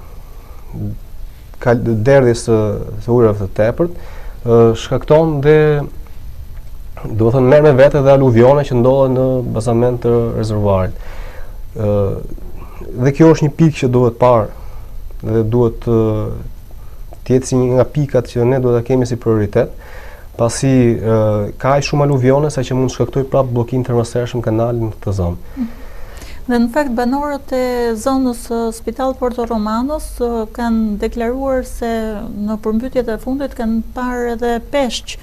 S2: derdhjes së ujërave të tepërt, shkakton dhe do të thënë merr me vete dhe aluvione që ndodhen në bazament të rezervuarit. Dhe kjo është një pikë që duhet parë dhe duhet të jetë si një nga pikat që ne duhet ta kemi si prioritet, pasi ka aq shumë aluvione sa që mund të shkaktoj prapë bllokim termostershëm kanalin në këtë zonë.
S1: Dhe në fakt banorët e zonës Spital Porto Romanos kanë deklaruar se në përmbytjet e fundit kanë parë edhe peshq.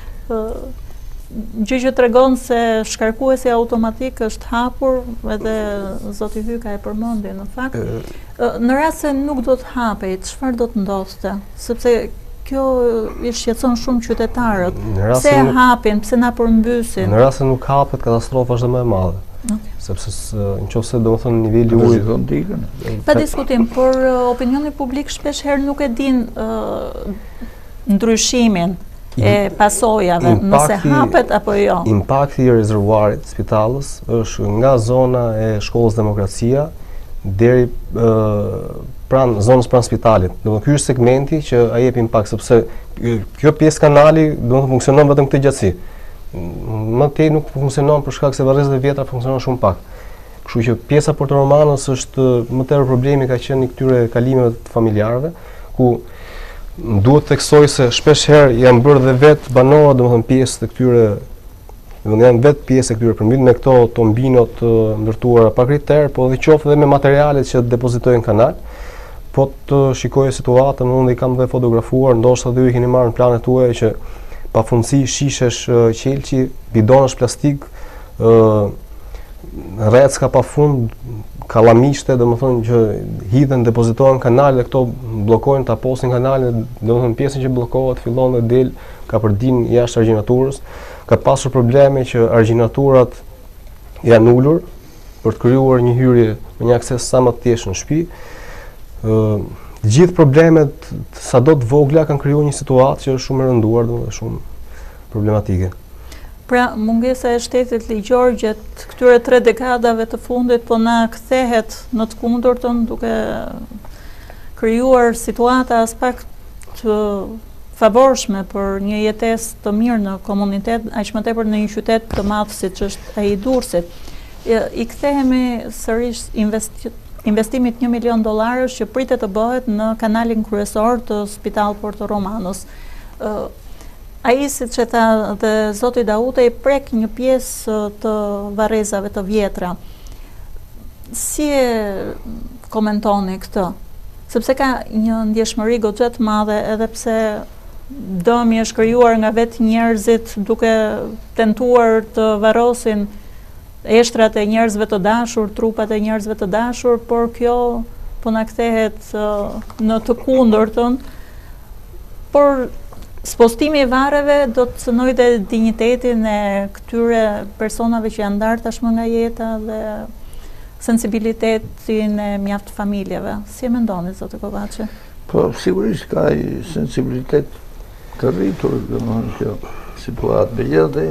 S1: Gjë që tregon se shkarkuesi automatik është hapur, edhe zoti Hyka e përmendi në fakt. Në rast se nuk do të hapej, çfarë do të ndodhte? Sepse kjo i shqetëson shumë qytetarët. Pse e hapin, pse na përmbysin?
S2: Në rast se nuk hapet, katastrofa është më e madhe. Okay. Sepse nëse domethënë niveli i ujit
S1: pa diskutim, por opinioni publik shpesh herë nuk e din uh, ndryshimin e pasojave, impakti, nëse hapet apo jo.
S2: Impakti i rezervuarit Spitalës është nga zona e Shkollës Demokracia deri uh, pranë zonës pranë spitalit. Domethënë ky është segmenti që ai jep impakt, sepse kjo pjesë kanali domethënë funksionon vetëm këtë gjatësi. Më tej nuk funksionon për shkak se varrezat e vjetra funksionon shumë pak. Kështu që pjesa Porto Romanos është më tepër problemi ka qenë i këtyre kalimeve të familjarëve, ku duhet të theksoj se shpesh herë janë bërë dhe vetë banorët, domethënë pjesë të këtyre, domethënë janë vetë pjesë të këtyre përmbytjeve me këto tombino të ndërtuara pa kriter, po edhe qoftë edhe me materialet që depozitojnë kanal. Po të shikojë situatën, unë i kam dhe fotografuar, ndoshta dhe ju i keni marrë në planet tuaja që pafundësi shishesh qelçi, bidonesh plastik, rrecka pafund, kallamishte, domethënë që hidhen, depozitohen kanale dhe këto bllokojnë, taposin kanalin, domethënë pjesën që bllokohet fillon dhe del ka përdin jashtë argjenaturës. Ka pasur probleme që argjenaturat janë ulur për të krijuar një hyrje me një akses sa më të thjeshtë në shtëpi. Ë Gjithë problemet sado të vogla kanë krijuar një situatë që është shumë e rënduar dhe shumë problematike.
S1: Pra, mungesa e shtetit ligjor gjatë këtyre tre dekadave të fundit po na kthehet në të kundërtën, duke krijuar situata as pak të favorshme për një jetesë të mirë në komunitet, aq më tepër në një qytet të madh siç është ai i Durrësit. I kthehemi sërish investit investimit një milion dollarësh që pritet të bëhet në kanalin kryesor të Spital Porto Romanos. Uh, Ai, siç e tha dhe zoti Dauti, i prek një pjesë të varrezave të vjetra. Si e komentoni këtë? Sepse ka një ndjeshmëri goxha të madhe, edhe pse dëmi është krijuar nga vetë njerëzit duke tentuar të varrosin eshtrat e njerëzve të dashur, trupat e njerëzve të dashur, por kjo po na kthehet uh, në të kundërtën. Por spostimi i varreve do të cënojë dinjitetin e këtyre personave që janë ndarë tashmë nga jeta dhe sensibilitetin e mjaft familjeve. Si e mendoni, zotë Kovaçi?
S3: Po sigurisht ka i sensibilitet të rritur, domethënë kjo situatë. Megjithatë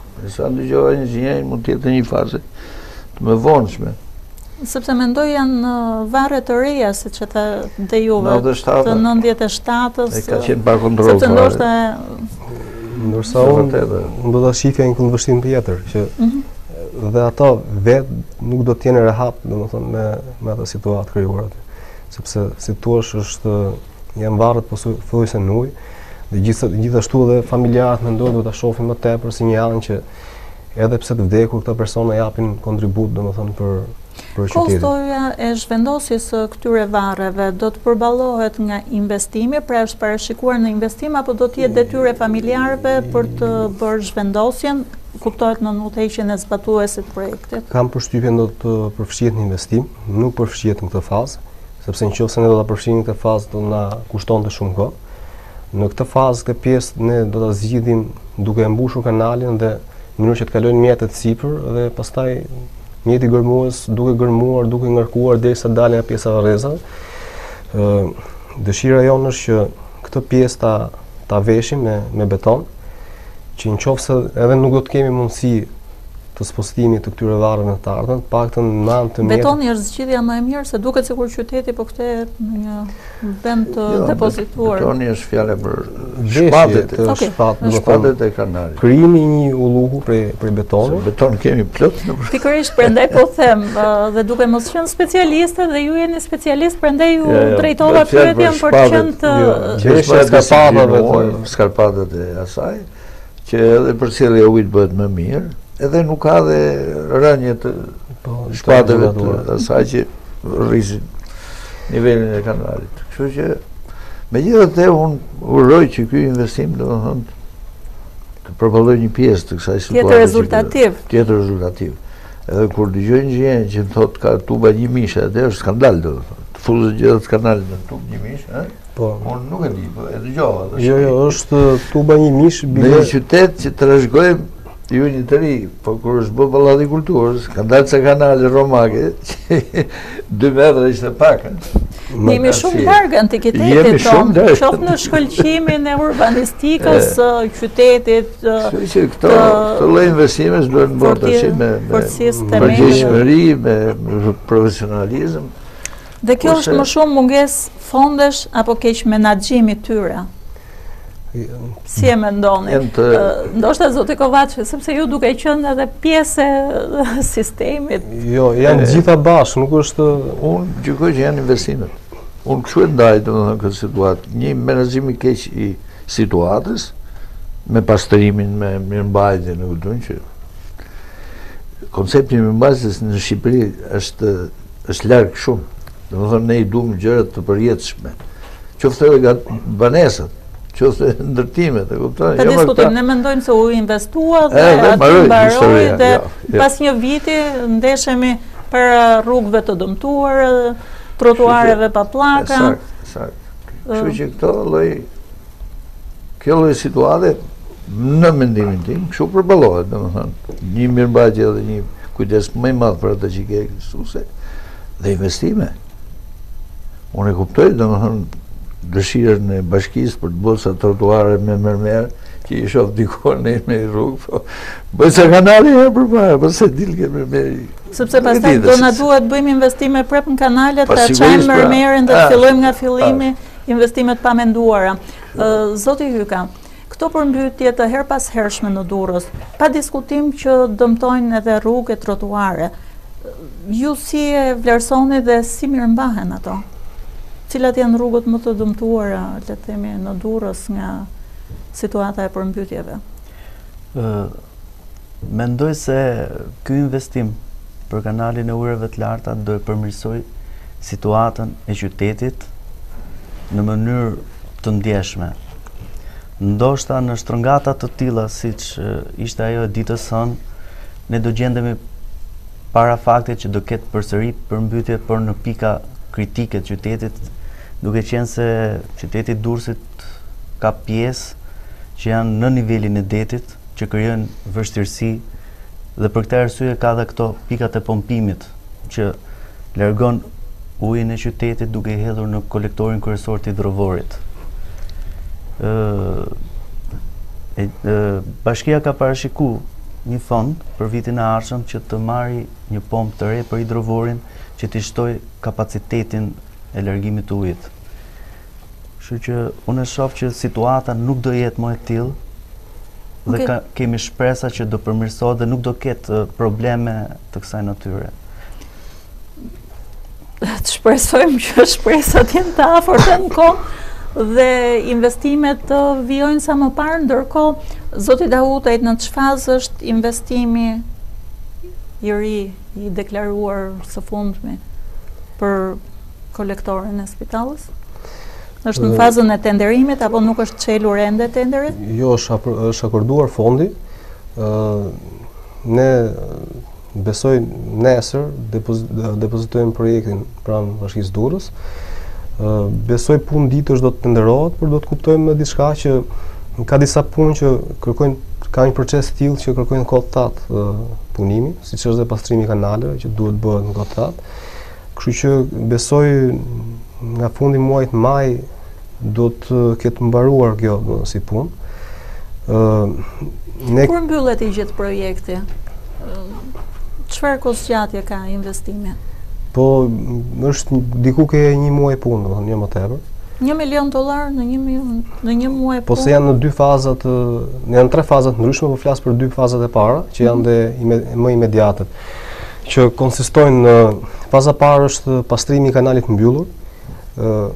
S3: Sa ndëgjova një zgjenjë mund të jetë një fazë të më vonshme.
S1: Sepse mendoj janë varre të reja, siç e tha dhe juve, të nëntëdhjetë e shtatës.
S3: E ka qenë pa kontroll.
S1: Sepse ndoshta
S2: ndërsa unë do ta shifja një kundërshtim tjetër, që dhe ata vetë nuk do të jenë rehat, domethënë me me atë situatë krijuar aty. Sepse si thua është janë varret pothuajse në ujë, dhe gjithashtu edhe familjarët mendojnë do ta shohin më tepër si një anë që edhe pse të vdekur këta persona japin kontribut domethënë për për qytetin.
S1: Kostoja e zhvendosjes së këtyre varreve do të përballohet nga investimi, pra është parashikuar në investim apo do të jetë detyrë e familjarëve për të bërë zhvendosjen, kuptohet në udhëheqjen e zbatuesit të projektit?
S2: Kam përshtypjen do të përfshihet në investim, nuk përfshihet në këtë fazë, sepse nëse ne do ta përfshijmë në këtë fazë do na kushtonte shumë kohë. Në këtë fazë, këtë pjesë ne do ta zgjidhim duke e mbushur kanalin dhe në mënyrë që të kalojnë mjetet sipër dhe pastaj mjeti gërmues duke gërmuar, duke ngarkuar derisa dalin nga pjesa e rrezave. Ë dëshira jonë është që këtë pjesë ta ta veshim me me beton, që nëse edhe nuk do të kemi mundësi të spostimit të këtyre varreve të ardhmen, paktën në anë të mjetit.
S1: Betoni është zgjidhja më e mirë, se duket sikur qyteti po kthehet në një vend të depozituar.
S3: Betoni është fjala për shpatet, shpatet e kanalit.
S2: Krijimi i një ulluku prej prej betonit.
S3: Beton kemi plot.
S1: Pikërisht prandaj po them, dhe duke mos qenë specialistë dhe ju jeni specialist, prandaj ju drejtova pyetjen për të qenë të
S2: gjeshja skarpatave,
S3: skarpatat e asaj, që edhe përcjellja e ujit bëhet më mirë. Edhe nuk ka dhe rënje të shpatëve të asaj që rrisin nivelin e kanalit. Kështu që megjithatë unë uroj që ky investim domethënë të përballojë një pjesë të kësaj situatë.
S1: Tjetër rezultativ.
S3: Tjetër rezultativ. Edhe kur dëgjoj një gjë që më thotë ka tuba një mishe, atë është skandal domethënë. Të fuzë gjithë kanalit në tubë një mish, ëh? Po. Unë nuk e di, po e dëgjova.
S2: Jo, jo, është tuba një mish
S3: në një qytet që trashëgojmë ju një të ri, po kur është bë pallati kulturës, ka dalë se kanale romake, që dy metra ishte pakën.
S1: Jemi shumë larg antikitetit tonë, qoftë në shkëlqimin e urbanistikës, qytetit.
S3: Kështu që këto lloj investimesh duhen bërë tash me përgjegjësi, me profesionalizëm.
S1: Dhe kjo është më shumë mungesë fondesh apo keq menaxhimi tyre? Si e mendoni? Ndoshta zoti Kovaçi, sepse ju duke qenë edhe pjesë e sistemit.
S2: Jo, janë gjitha bashkë, nuk është.
S3: Unë gjykoj që janë investimet. Unë kështu e ndaj domethënë këtë situatë, një menaxhim i keq i situatës me pastrimin, me mirëmbajtjen, e kupton që koncepti i mirëmbajtjes në Shqipëri është është larg shumë. Domethënë ne i duam gjërat të përjetshme. Qoftë edhe banesat, qoftë ndërtimet, e kuptoj.
S1: Pa diskutim, ne mendojmë se u investua dhe aty mbaroi dhe pas një viti ndeshemi për rrugëve të dëmtuar, trotuareve pa pllaka.
S3: Sakt, sakt. Kështu që këto lloj kjo lloj situate në mendimin tim, kështu përballohet, domethënë, një mirëmbajtje dhe një kujdes më i madh për atë që ke kësuese dhe investime. Unë e kuptoj, domethënë, dëshirën e bashkisë për të bërë sa trotuare me mermer, që i shoh dikur në me rrugë, po bëj sa kanali herë përpara, po se dil ke mermeri.
S1: Sepse pastaj do na duhet bëjmë investime prap në kanalet, ta çajmë mermerin dhe të fillojmë nga fillimi investimet pa menduara. Zoti Hyka, këto përmbytje të her pas hershme në Durrës, pa diskutim që dëmtojnë edhe rrugë e trotuare, ju si e vlerësoni dhe si mirëmbahen ato? Cilat janë rrugët më të dëmtuara, le të themi, në Durrës nga situata e përmbytjeve?
S4: Mendoj se ky investim për kanalin e ujërave të larta do e përmirësoj situatën e qytetit në mënyrë të ndjeshme. Ndoshta në shtrëngata të tilla, siç ishte ajo e ditës sën, ne do gjendemi para faktit që do ketë përsëri përmbytje, por në pika kritike të qytetit, duke qenë se qyteti Durrësit ka pjesë që janë në nivelin e detit, që krijojnë vështirësi, dhe për këtë arsye ka dhe këto pikat e pompimit që largon ujin e qytetit duke i hedhur në kolektorin kryesor të hidrovorit. Ë, Bashkia ka parashiku një fond për vitin e ardhshëm që të marrë një pompë të re për hidrovorin që të shtoj kapacitetin e largimit të ujit. Kështu që unë e shoh që situata nuk do jetë më e tillë dhe
S1: Okay.
S4: ka, kemi shpresa që do përmirësohet dhe nuk do ketë uh, probleme të kësaj natyre.
S1: Të shpresojmë që shpresat jenë të afërta në kohë dhe investimet të vijojnë sa më parë, ndërkohë zoti Dautaj, në çfarë është investimi i ri i deklaruar së fundmi për kolektorin e spitalës? Është në fazën e tenderimit apo nuk është çelur ende tenderi?
S2: Jo, është apr- është akorduar fondi. ë Ne besoj nesër depoz- depozitojmë projektin pranë Bashkisë Durrës. ë Besoj punë ditësh do të tenderohet, por do të kuptojmë diçka që ka disa punë që kërkojnë, ka një proces të tillë që kërkojnë kohë të thatë punimi, siç është dhe pastrimi i kanaleve që duhet bëhet në kohë të thatë. Kështu që besoj nga fundi muajit maj do të ketë mbaruar kjo do, si punë. ë ne
S1: Kur mbyllet i gjithë projekti? Çfarë kosgjatje ka investimi?
S2: po është një- diku ke një muaj punë, domethënë jo më tepër.
S1: Një milion dollar në një milion në një muaj
S2: Po se janë në dy fazat, ë, janë tre fazat ndryshme, po flas për dy fazat e para, që janë dhe ime, më imediatet, që konsistojnë në faza parë është pastrimi i kanalit mbyllur. ë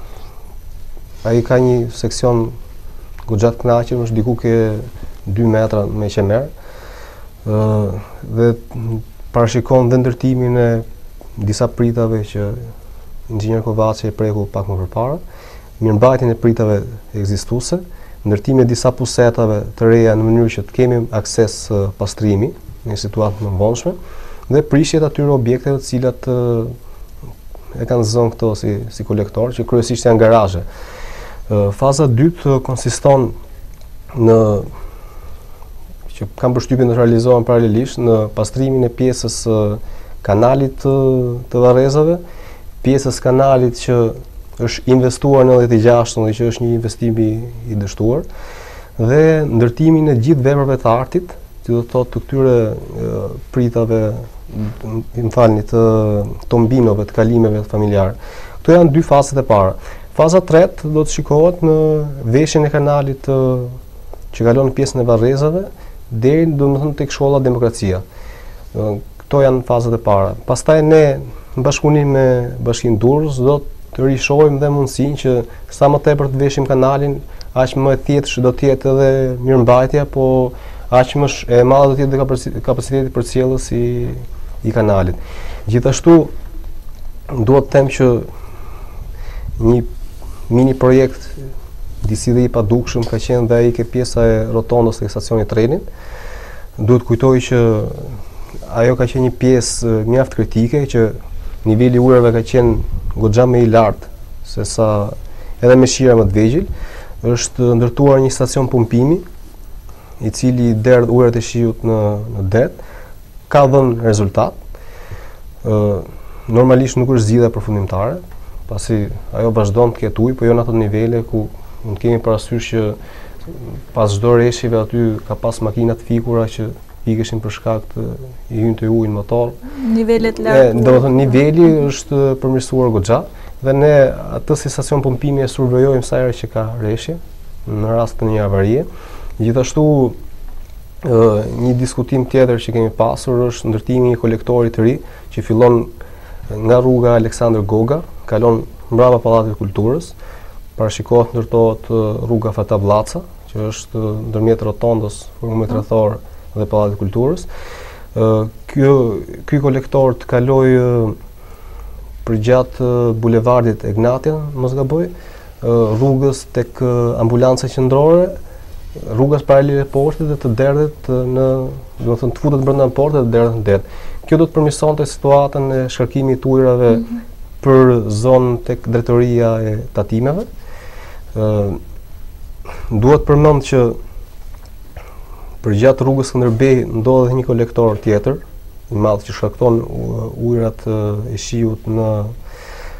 S2: Ai ka një seksion goxha të kënaqur, është diku ke dy metra me qemer. ë dhe parashikon dhe ndërtimin e disa pritave që inxhinier Kovaçi e preku pak më përpara, mirëmbajtjen e pritave ekzistuese, ndërtimin e disa pusetave të reja në mënyrë që të kemi akses uh, pastrimi në një situatë më vonshme dhe prishjet atyre objekteve të cilat uh, e kanë zënë këto si si kolektor, që kryesisht janë garazhe. Uh, faza e dytë uh, konsiston në që kam përshtypjen të realizohen paralelisht në pastrimin e pjesës uh, kanalit të, të Varrezave, pjesës kanalit që është investuar në nëntëdhjetë e gjashtë dhe që është një investim i, i dështuar, dhe ndërtimin e gjithë veprave të artit, që do të thotë të këtyre e, pritave, më falni, të tombinove, të kalimeve të familjar. Këto janë dy fazat e para. Faza tretë do të shikohet në veshjen e kanalit të, që kalon në pjesën e Varrezave deri domethënë tek shkolla Demokracia. Këto janë fazat e para. Pastaj ne në bashkëpunim me Bashkinë Durrës do të rishohim dhe mundësinë që sa më tepër të veshim kanalin, aq më e thjeshtë do të jetë edhe mirëmbajtja, po aq më e madhe do të jetë dhe kapaciteti përcjellës i i kanalit. Gjithashtu duhet të them që një mini projekt disi dhe i padukshëm ka qenë dhe ai ke pjesa e rotondës të stacionit trenit. Duhet kujtoj që ajo ka qenë një pjesë mjaft kritike, që niveli ujërave ka qenë goxha më i lartë se sa edhe me shira më të vegjël. Është ndërtuar një stacion pumpimi i cili derdh ujërat e shiut në në det. Ka dhënë rezultat. Ë normalisht nuk është zgjidhja përfundimtare, pasi ajo vazhdon të ketë ujë, po jo në ato nivele ku mund të kemi parasysh që pas çdo rreshive aty ka pas makina të fikura që ikeshin për shkak të i hynte ujë në motor.
S1: Nivelet lartë.
S2: Do të thonë niveli është përmirësuar goxha dhe ne atë si stacion pumpimi e survejojmë sa herë që ka rreshje në rast të një avarie. Gjithashtu ë një diskutim tjetër që kemi pasur është ndërtimi i një kolektori të ri që fillon nga rruga Aleksandër Goga, kalon mbrapa Pallatit të Kulturës, parashikohet ndërtohet rruga Fata Vllaca, që është ndërmjet rotondës, rrugës rrethor dhe Pallatit të Kulturës. Ë ky ky kolektor të kalojë përgjatë bulevardit Egnatia, mos gaboj, rrugës tek ambulanca qendrore, rrugës paralele portit dhe të derdhet në, do të thënë të futet brenda portit dhe derdhet në det. Kjo do të përmirësonte situatën e shkarkimit të ujërave mm -hmm. për zonën tek drejtoria e tatimeve. Ë duhet përmend që përgjatë rrugës Skënderbej ndodhet një kolektor tjetër i madh që shkakton ujërat e shiut në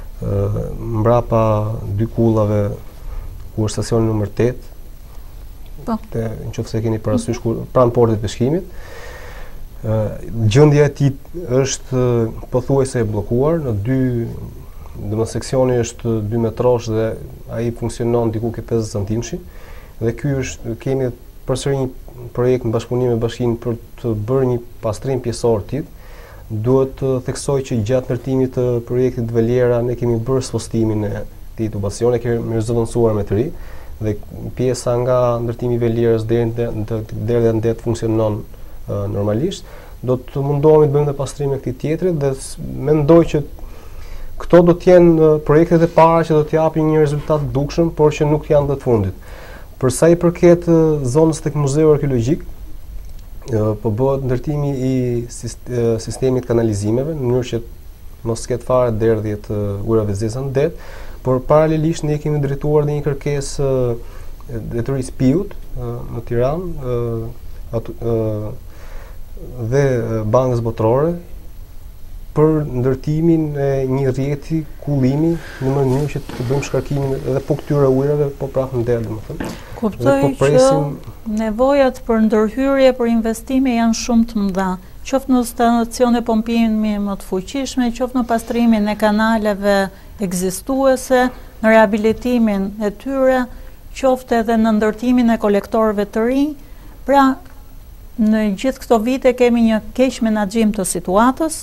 S2: mbrapa dy kullave ku është stacioni numër tetë,
S1: Po.
S2: Në qoftë se keni parasysh kur pranë portit peshkimit. Gjendja e tij është pothuajse e bllokuar në dy, domethënë seksioni është dy metrosh dhe ai funksionon diku ke pesëdhjetë centimshi dhe ky është kemi përsëri një projekt në bashkëpunim me bashkinë për të bërë një pastrim pjesor të tij. Duhet të theksoj që gjatë ndërtimit të projektit Veliera ne kemi bërë spostimin e këtij tubacioni, kemi zëvendësuar me të ri dhe pjesa nga ndërtimi i Velierës deri deri në det funksionon uh, normalisht. Do të mundohemi të bëjmë dhe pastrim e këtij tjetrit dhe mendoj që këto do të jenë uh, projektet e para që do të japin një rezultat të dukshëm, por që nuk janë të fundit. Për sa i përket uh, zonës tek Muzeu Arkeologjik, uh, po bëhet ndërtimi i sist uh, sistemit kanalizimeve në mënyrë që mos ketë fare derdhje të uh, ujrave zeza në det, por paralelisht ne kemi drejtuar dhe një kërkesë uh, drejtorisë Piut uh, në Tiranë uh, uh, dhe uh, Bankës Botërore për ndërtimin e një rrjeti kullimi në mënyrë që të bëjmë shkarkimin edhe po këtyre ujrave, po prapë në det, domethënë.
S1: Kuptoj po presim... që nevojat për ndërhyrje, për investime janë shumë të mëdha, qoftë në stacione pompimi më të fuqishme, qoftë në pastrimin e kanaleve ekzistuese, në rehabilitimin e tyre, qoftë edhe në ndërtimin e kolektorëve të rinj. Pra, në gjithë këto vite kemi një keq menaxhim të situatës,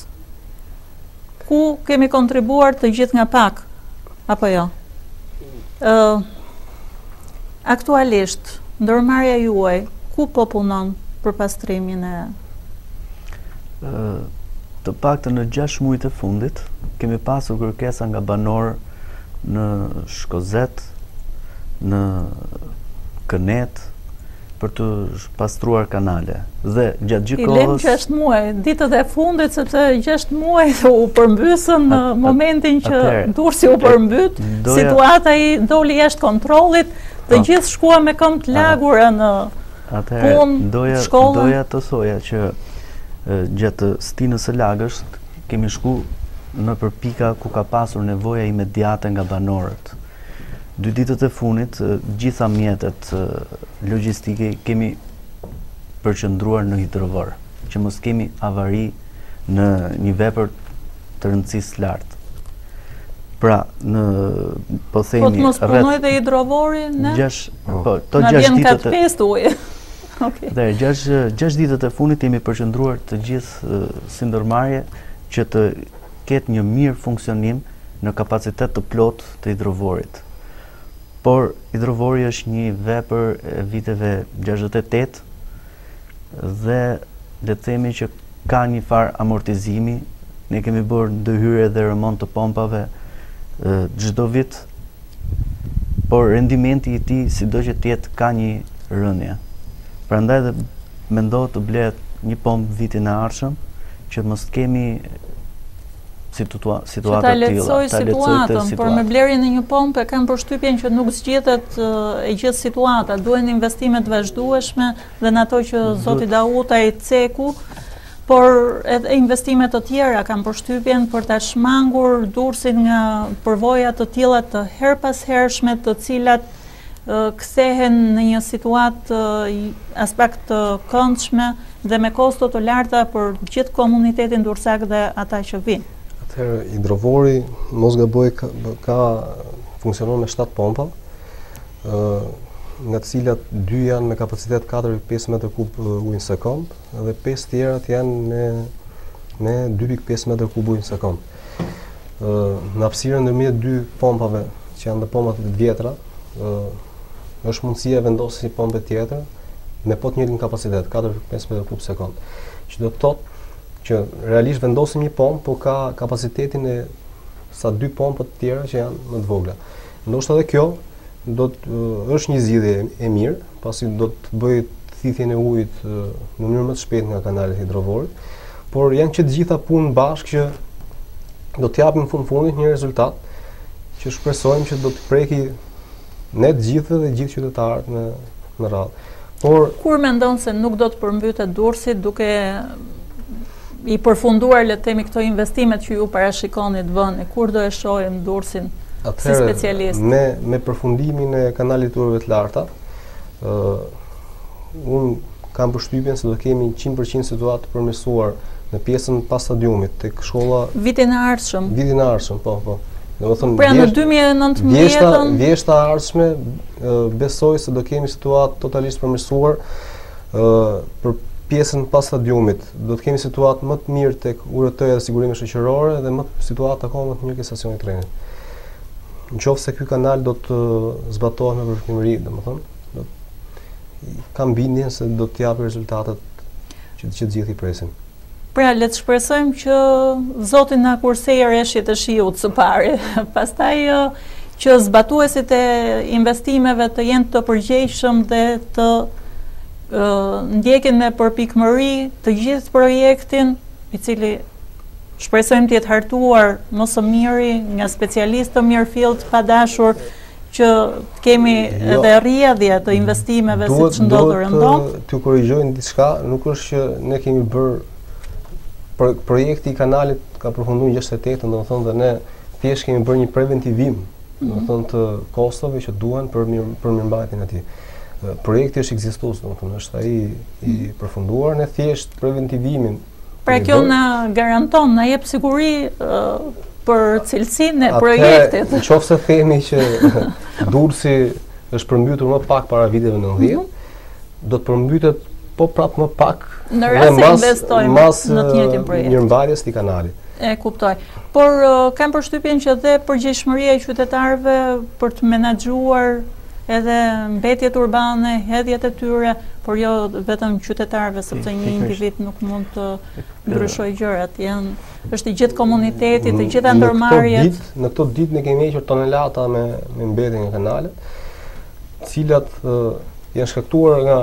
S1: ku kemi kontribuar të gjithë nga pak, apo jo? Uh, aktualisht, ndërmarrja juaj, ku po punon për pastrimin e?
S4: Uh, të paktën në gjashtë muajt e fundit, kemi pasur kërkesa nga banor në Shkozet, në Kënet, për të pastruar kanale. Dhe gjatë gjithë kohës...
S1: I lem gjashtë muaj, ditët e fundit, sepse gjashtë muaj u përmbysën në momentin që Durrësi u përmbyt, situata i doli jashtë kontrollit, të gjithë shkua me këmbë të lagura në punë, shkolla.
S4: Doja të thoja që gjatë stinës së lagës kemi shku në përpika ku ka pasur nevoja imediate nga banorët. Dy ditët e funit, gjitha mjetet logjistike kemi përqendruar në hidrovor, që mos kemi avari në një vepër të rëndësisë lartë. Pra, në po themi...
S1: Po të mos punoj dhe hidrovori, ne?
S4: Gjash, po, to
S1: në
S4: gjash
S1: vjen
S4: ditët...
S1: katë pestë uje. Okay.
S4: Dhe gjash, gjash ditët e funit jemi përqendruar të gjithë uh, si ndërmarrje që të ketë një mirë funksionim në kapacitet të plot të hidrovorit. Por hidrovori është një vepër e viteve gjashtëdhjetë e tetë dhe le të themi që ka një farë amortizimi. Ne kemi bërë ndërhyrje dhe remont të pompave çdo vit, por rendimenti i tij, sido që të jetë, ka një rënje. Prandaj dhe mendohet të blehet një pompë vitin e ardhshëm që mos kemi situatë të tilla.
S1: Ta lehtësoj situatën, por me blerjen e një pompe kam përshtypjen që nuk zgjetet e gjithë situata, duhen investime të vazhdueshme dhe në ato që zoti Dauta i ceku, por edhe investime të tjera kam përshtypjen për ta shmangur Durrësin nga përvoja të tilla të herpashershme, të cilat uh, kthehen në një situatë uh, aspekt të këndshme dhe me kosto të larta për gjithë komunitetin durrësak dhe ata që vinë.
S2: Atëherë, hidrovori, mos gaboj, ka, ka funksionon me shtatë pompa, uh, nga të cilat dy janë me kapacitet katër pikë pesë metër kub ujë në sekond dhe pesë tjerat janë me, me dy pikë pesë metër kub ujë në sekond. Uh, në hapësirën ndërmjet dy pompave, që janë dhe pompat të vjetra, uh, është mundësia e vendosjes një pompe tjetër me po të njëjtin kapacitet, katër pikë pesë metër kub sekond. Që do të thotë që realisht vendosim një pompë, po ka kapacitetin e sa dy pompët të tjera që janë më të vogla. Ndoshta edhe kjo do të uh, është një zgjidhje e mirë, pasi do të bëjë thithjen e ujit uh, në mënyrë më të shpejtë nga kanalet hidrovorit, por janë që të gjitha punë bashkë që do të japin në fund fundit një rezultat që shpresojmë që do të preki ne të gjithë dhe gjithë qytetarët në në radhë. Por
S1: kur mendon se nuk do të përmbytet Durrësi duke i përfunduar, le të themi, këto investimet që ju parashikoni të bëni, kur do e shohim Durrësin si specialist?
S2: Me, me përfundimin e kanalit ujrave të larta, uh, unë kam përshtypjen se do kemi njëqind përqind situatë të përmirësuar në pjesën pas stadiumit tek shkolla
S1: vitin e ardhshëm.
S2: Vitin e ardhshëm, po, po. Domethënë
S1: pra në dy mijë e nëntëmbëdhjetë-ën
S2: vjeshta e ardhshme besoj se do kemi situatë totalisht përmirësuar për pjesën pas stadiumit. Do të kemi situatë më të mirë tek U R T-ja dhe sigurimi shoqërore dhe më situatë akoma më të mirë ke stacioni i trenit. Nëse ky kanal do të zbatohet me përfshirëri, domethënë, do kam bindjen se do të japë rezultatet që të gjithë i presin.
S1: Pra, le të shpresojmë që Zoti na kursej rreshjet e shiut së pari. Pastaj që zbatuesit e investimeve të jenë të përgjegjshëm dhe të uh, ndjekin me përpikmëri të gjithë projektin, i cili shpresojmë të jetë hartuar më së miri nga specialistë të mirëfillt pa dashur që kemi jo, edhe rrjedhje të investimeve siç ndodhur rëndom.
S2: Duhet të korrigjojnë diçka, nuk është që ne kemi bërë Pro, projekti i kanalit ka përfunduar në gjashtëdhjetë e tetën, domethënë dhe ne thjesht kemi bërë një preventivim, domethënë të kostove që duhen për mirë, për mirëmbajtjen e tij. Projekti është ekzistues, domethënë është ai i përfunduar, ne thjesht preventivimin.
S1: Pra kjo na garanton, na jep siguri uh, për cilësinë e projektit.
S2: Nëse themi që Durrësi është përmbytur më pak para viteve nëntëdhjetë, mm-hmm. do të përmbytet po prapë më pak
S1: në rast se investojmë në të njëjtin projekt.
S2: Mirëmbajtjes të kanalit.
S1: E kuptoj. Por uh, kam përshtypjen që dhe përgjegjshmëria e qytetarëve për të menaxhuar edhe mbetjet urbane, hedhjet e tyre, por jo vetëm qytetarëve, sepse një individ nuk mund të ndryshojë gjërat. Janë është i gjithë komuniteti, të gjitha ndërmarrjet.
S2: Në këto ditë ne kemi hequr tonelata me me mbetjen e kanalit, të cilat uh, janë shkaktuar nga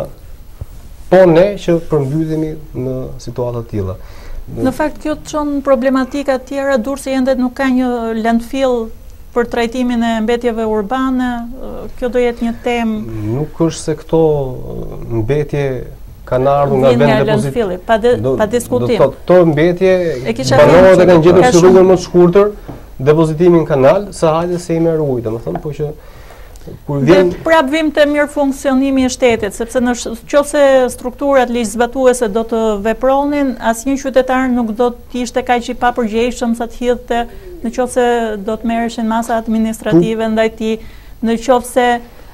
S2: po ne që përmbytemi në situata të tilla.
S1: Në fakt kjo të çon problematika të tjera, Durrësi ende nuk ka një landfill për trajtimin e mbetjeve urbane, kjo do jetë një temë.
S2: Nuk është se këto mbetje kanë ardhur nga vendi
S1: depozit. Pa, de, pa diskutim.
S2: Do këto mbetje banohet dhe kanë gjetur si rrugën më të shkurtër depozitimin kanal, sa hajde se i merr ujë, domethënë, po që
S1: Kur vjen... Dhe prap vim të mirë funksionimi i shtetit, sepse nëse strukturat ligjzbatuese do të vepronin, asnjë qytetar nuk do të ishte kaq i papërgjegjshëm sa të hidhte nëse do të merreshin masa administrative ndaj tij, nëse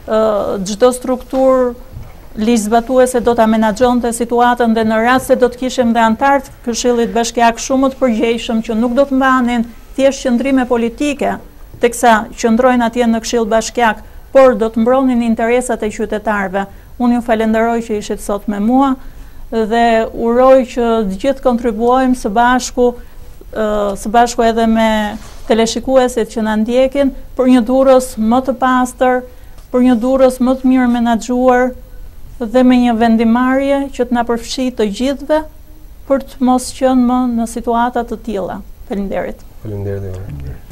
S1: çdo strukturë ligjzbatuese do ta menaxhonte situatën dhe në rast se do të kishim dhe antar të Këshillit Bashkiak shumë më të përgjegjshëm që nuk do të mbanin thjesht qëndrime politike, teksa qëndrojnë atje në Këshill Bashkiak, por do të mbronin interesat e qytetarëve. Unë ju falenderoj që ishit sot me mua dhe uroj që të gjithë kontribuojmë së bashku, së bashku edhe me teleshikuesit që na ndjekin për një Durrës më të pastër, për një Durrës më të mirë menaxhuar dhe me një vendimarrje që të na përfshijë të gjithëve për të mos qenë më në situata të tilla. Faleminderit.
S2: Faleminderit.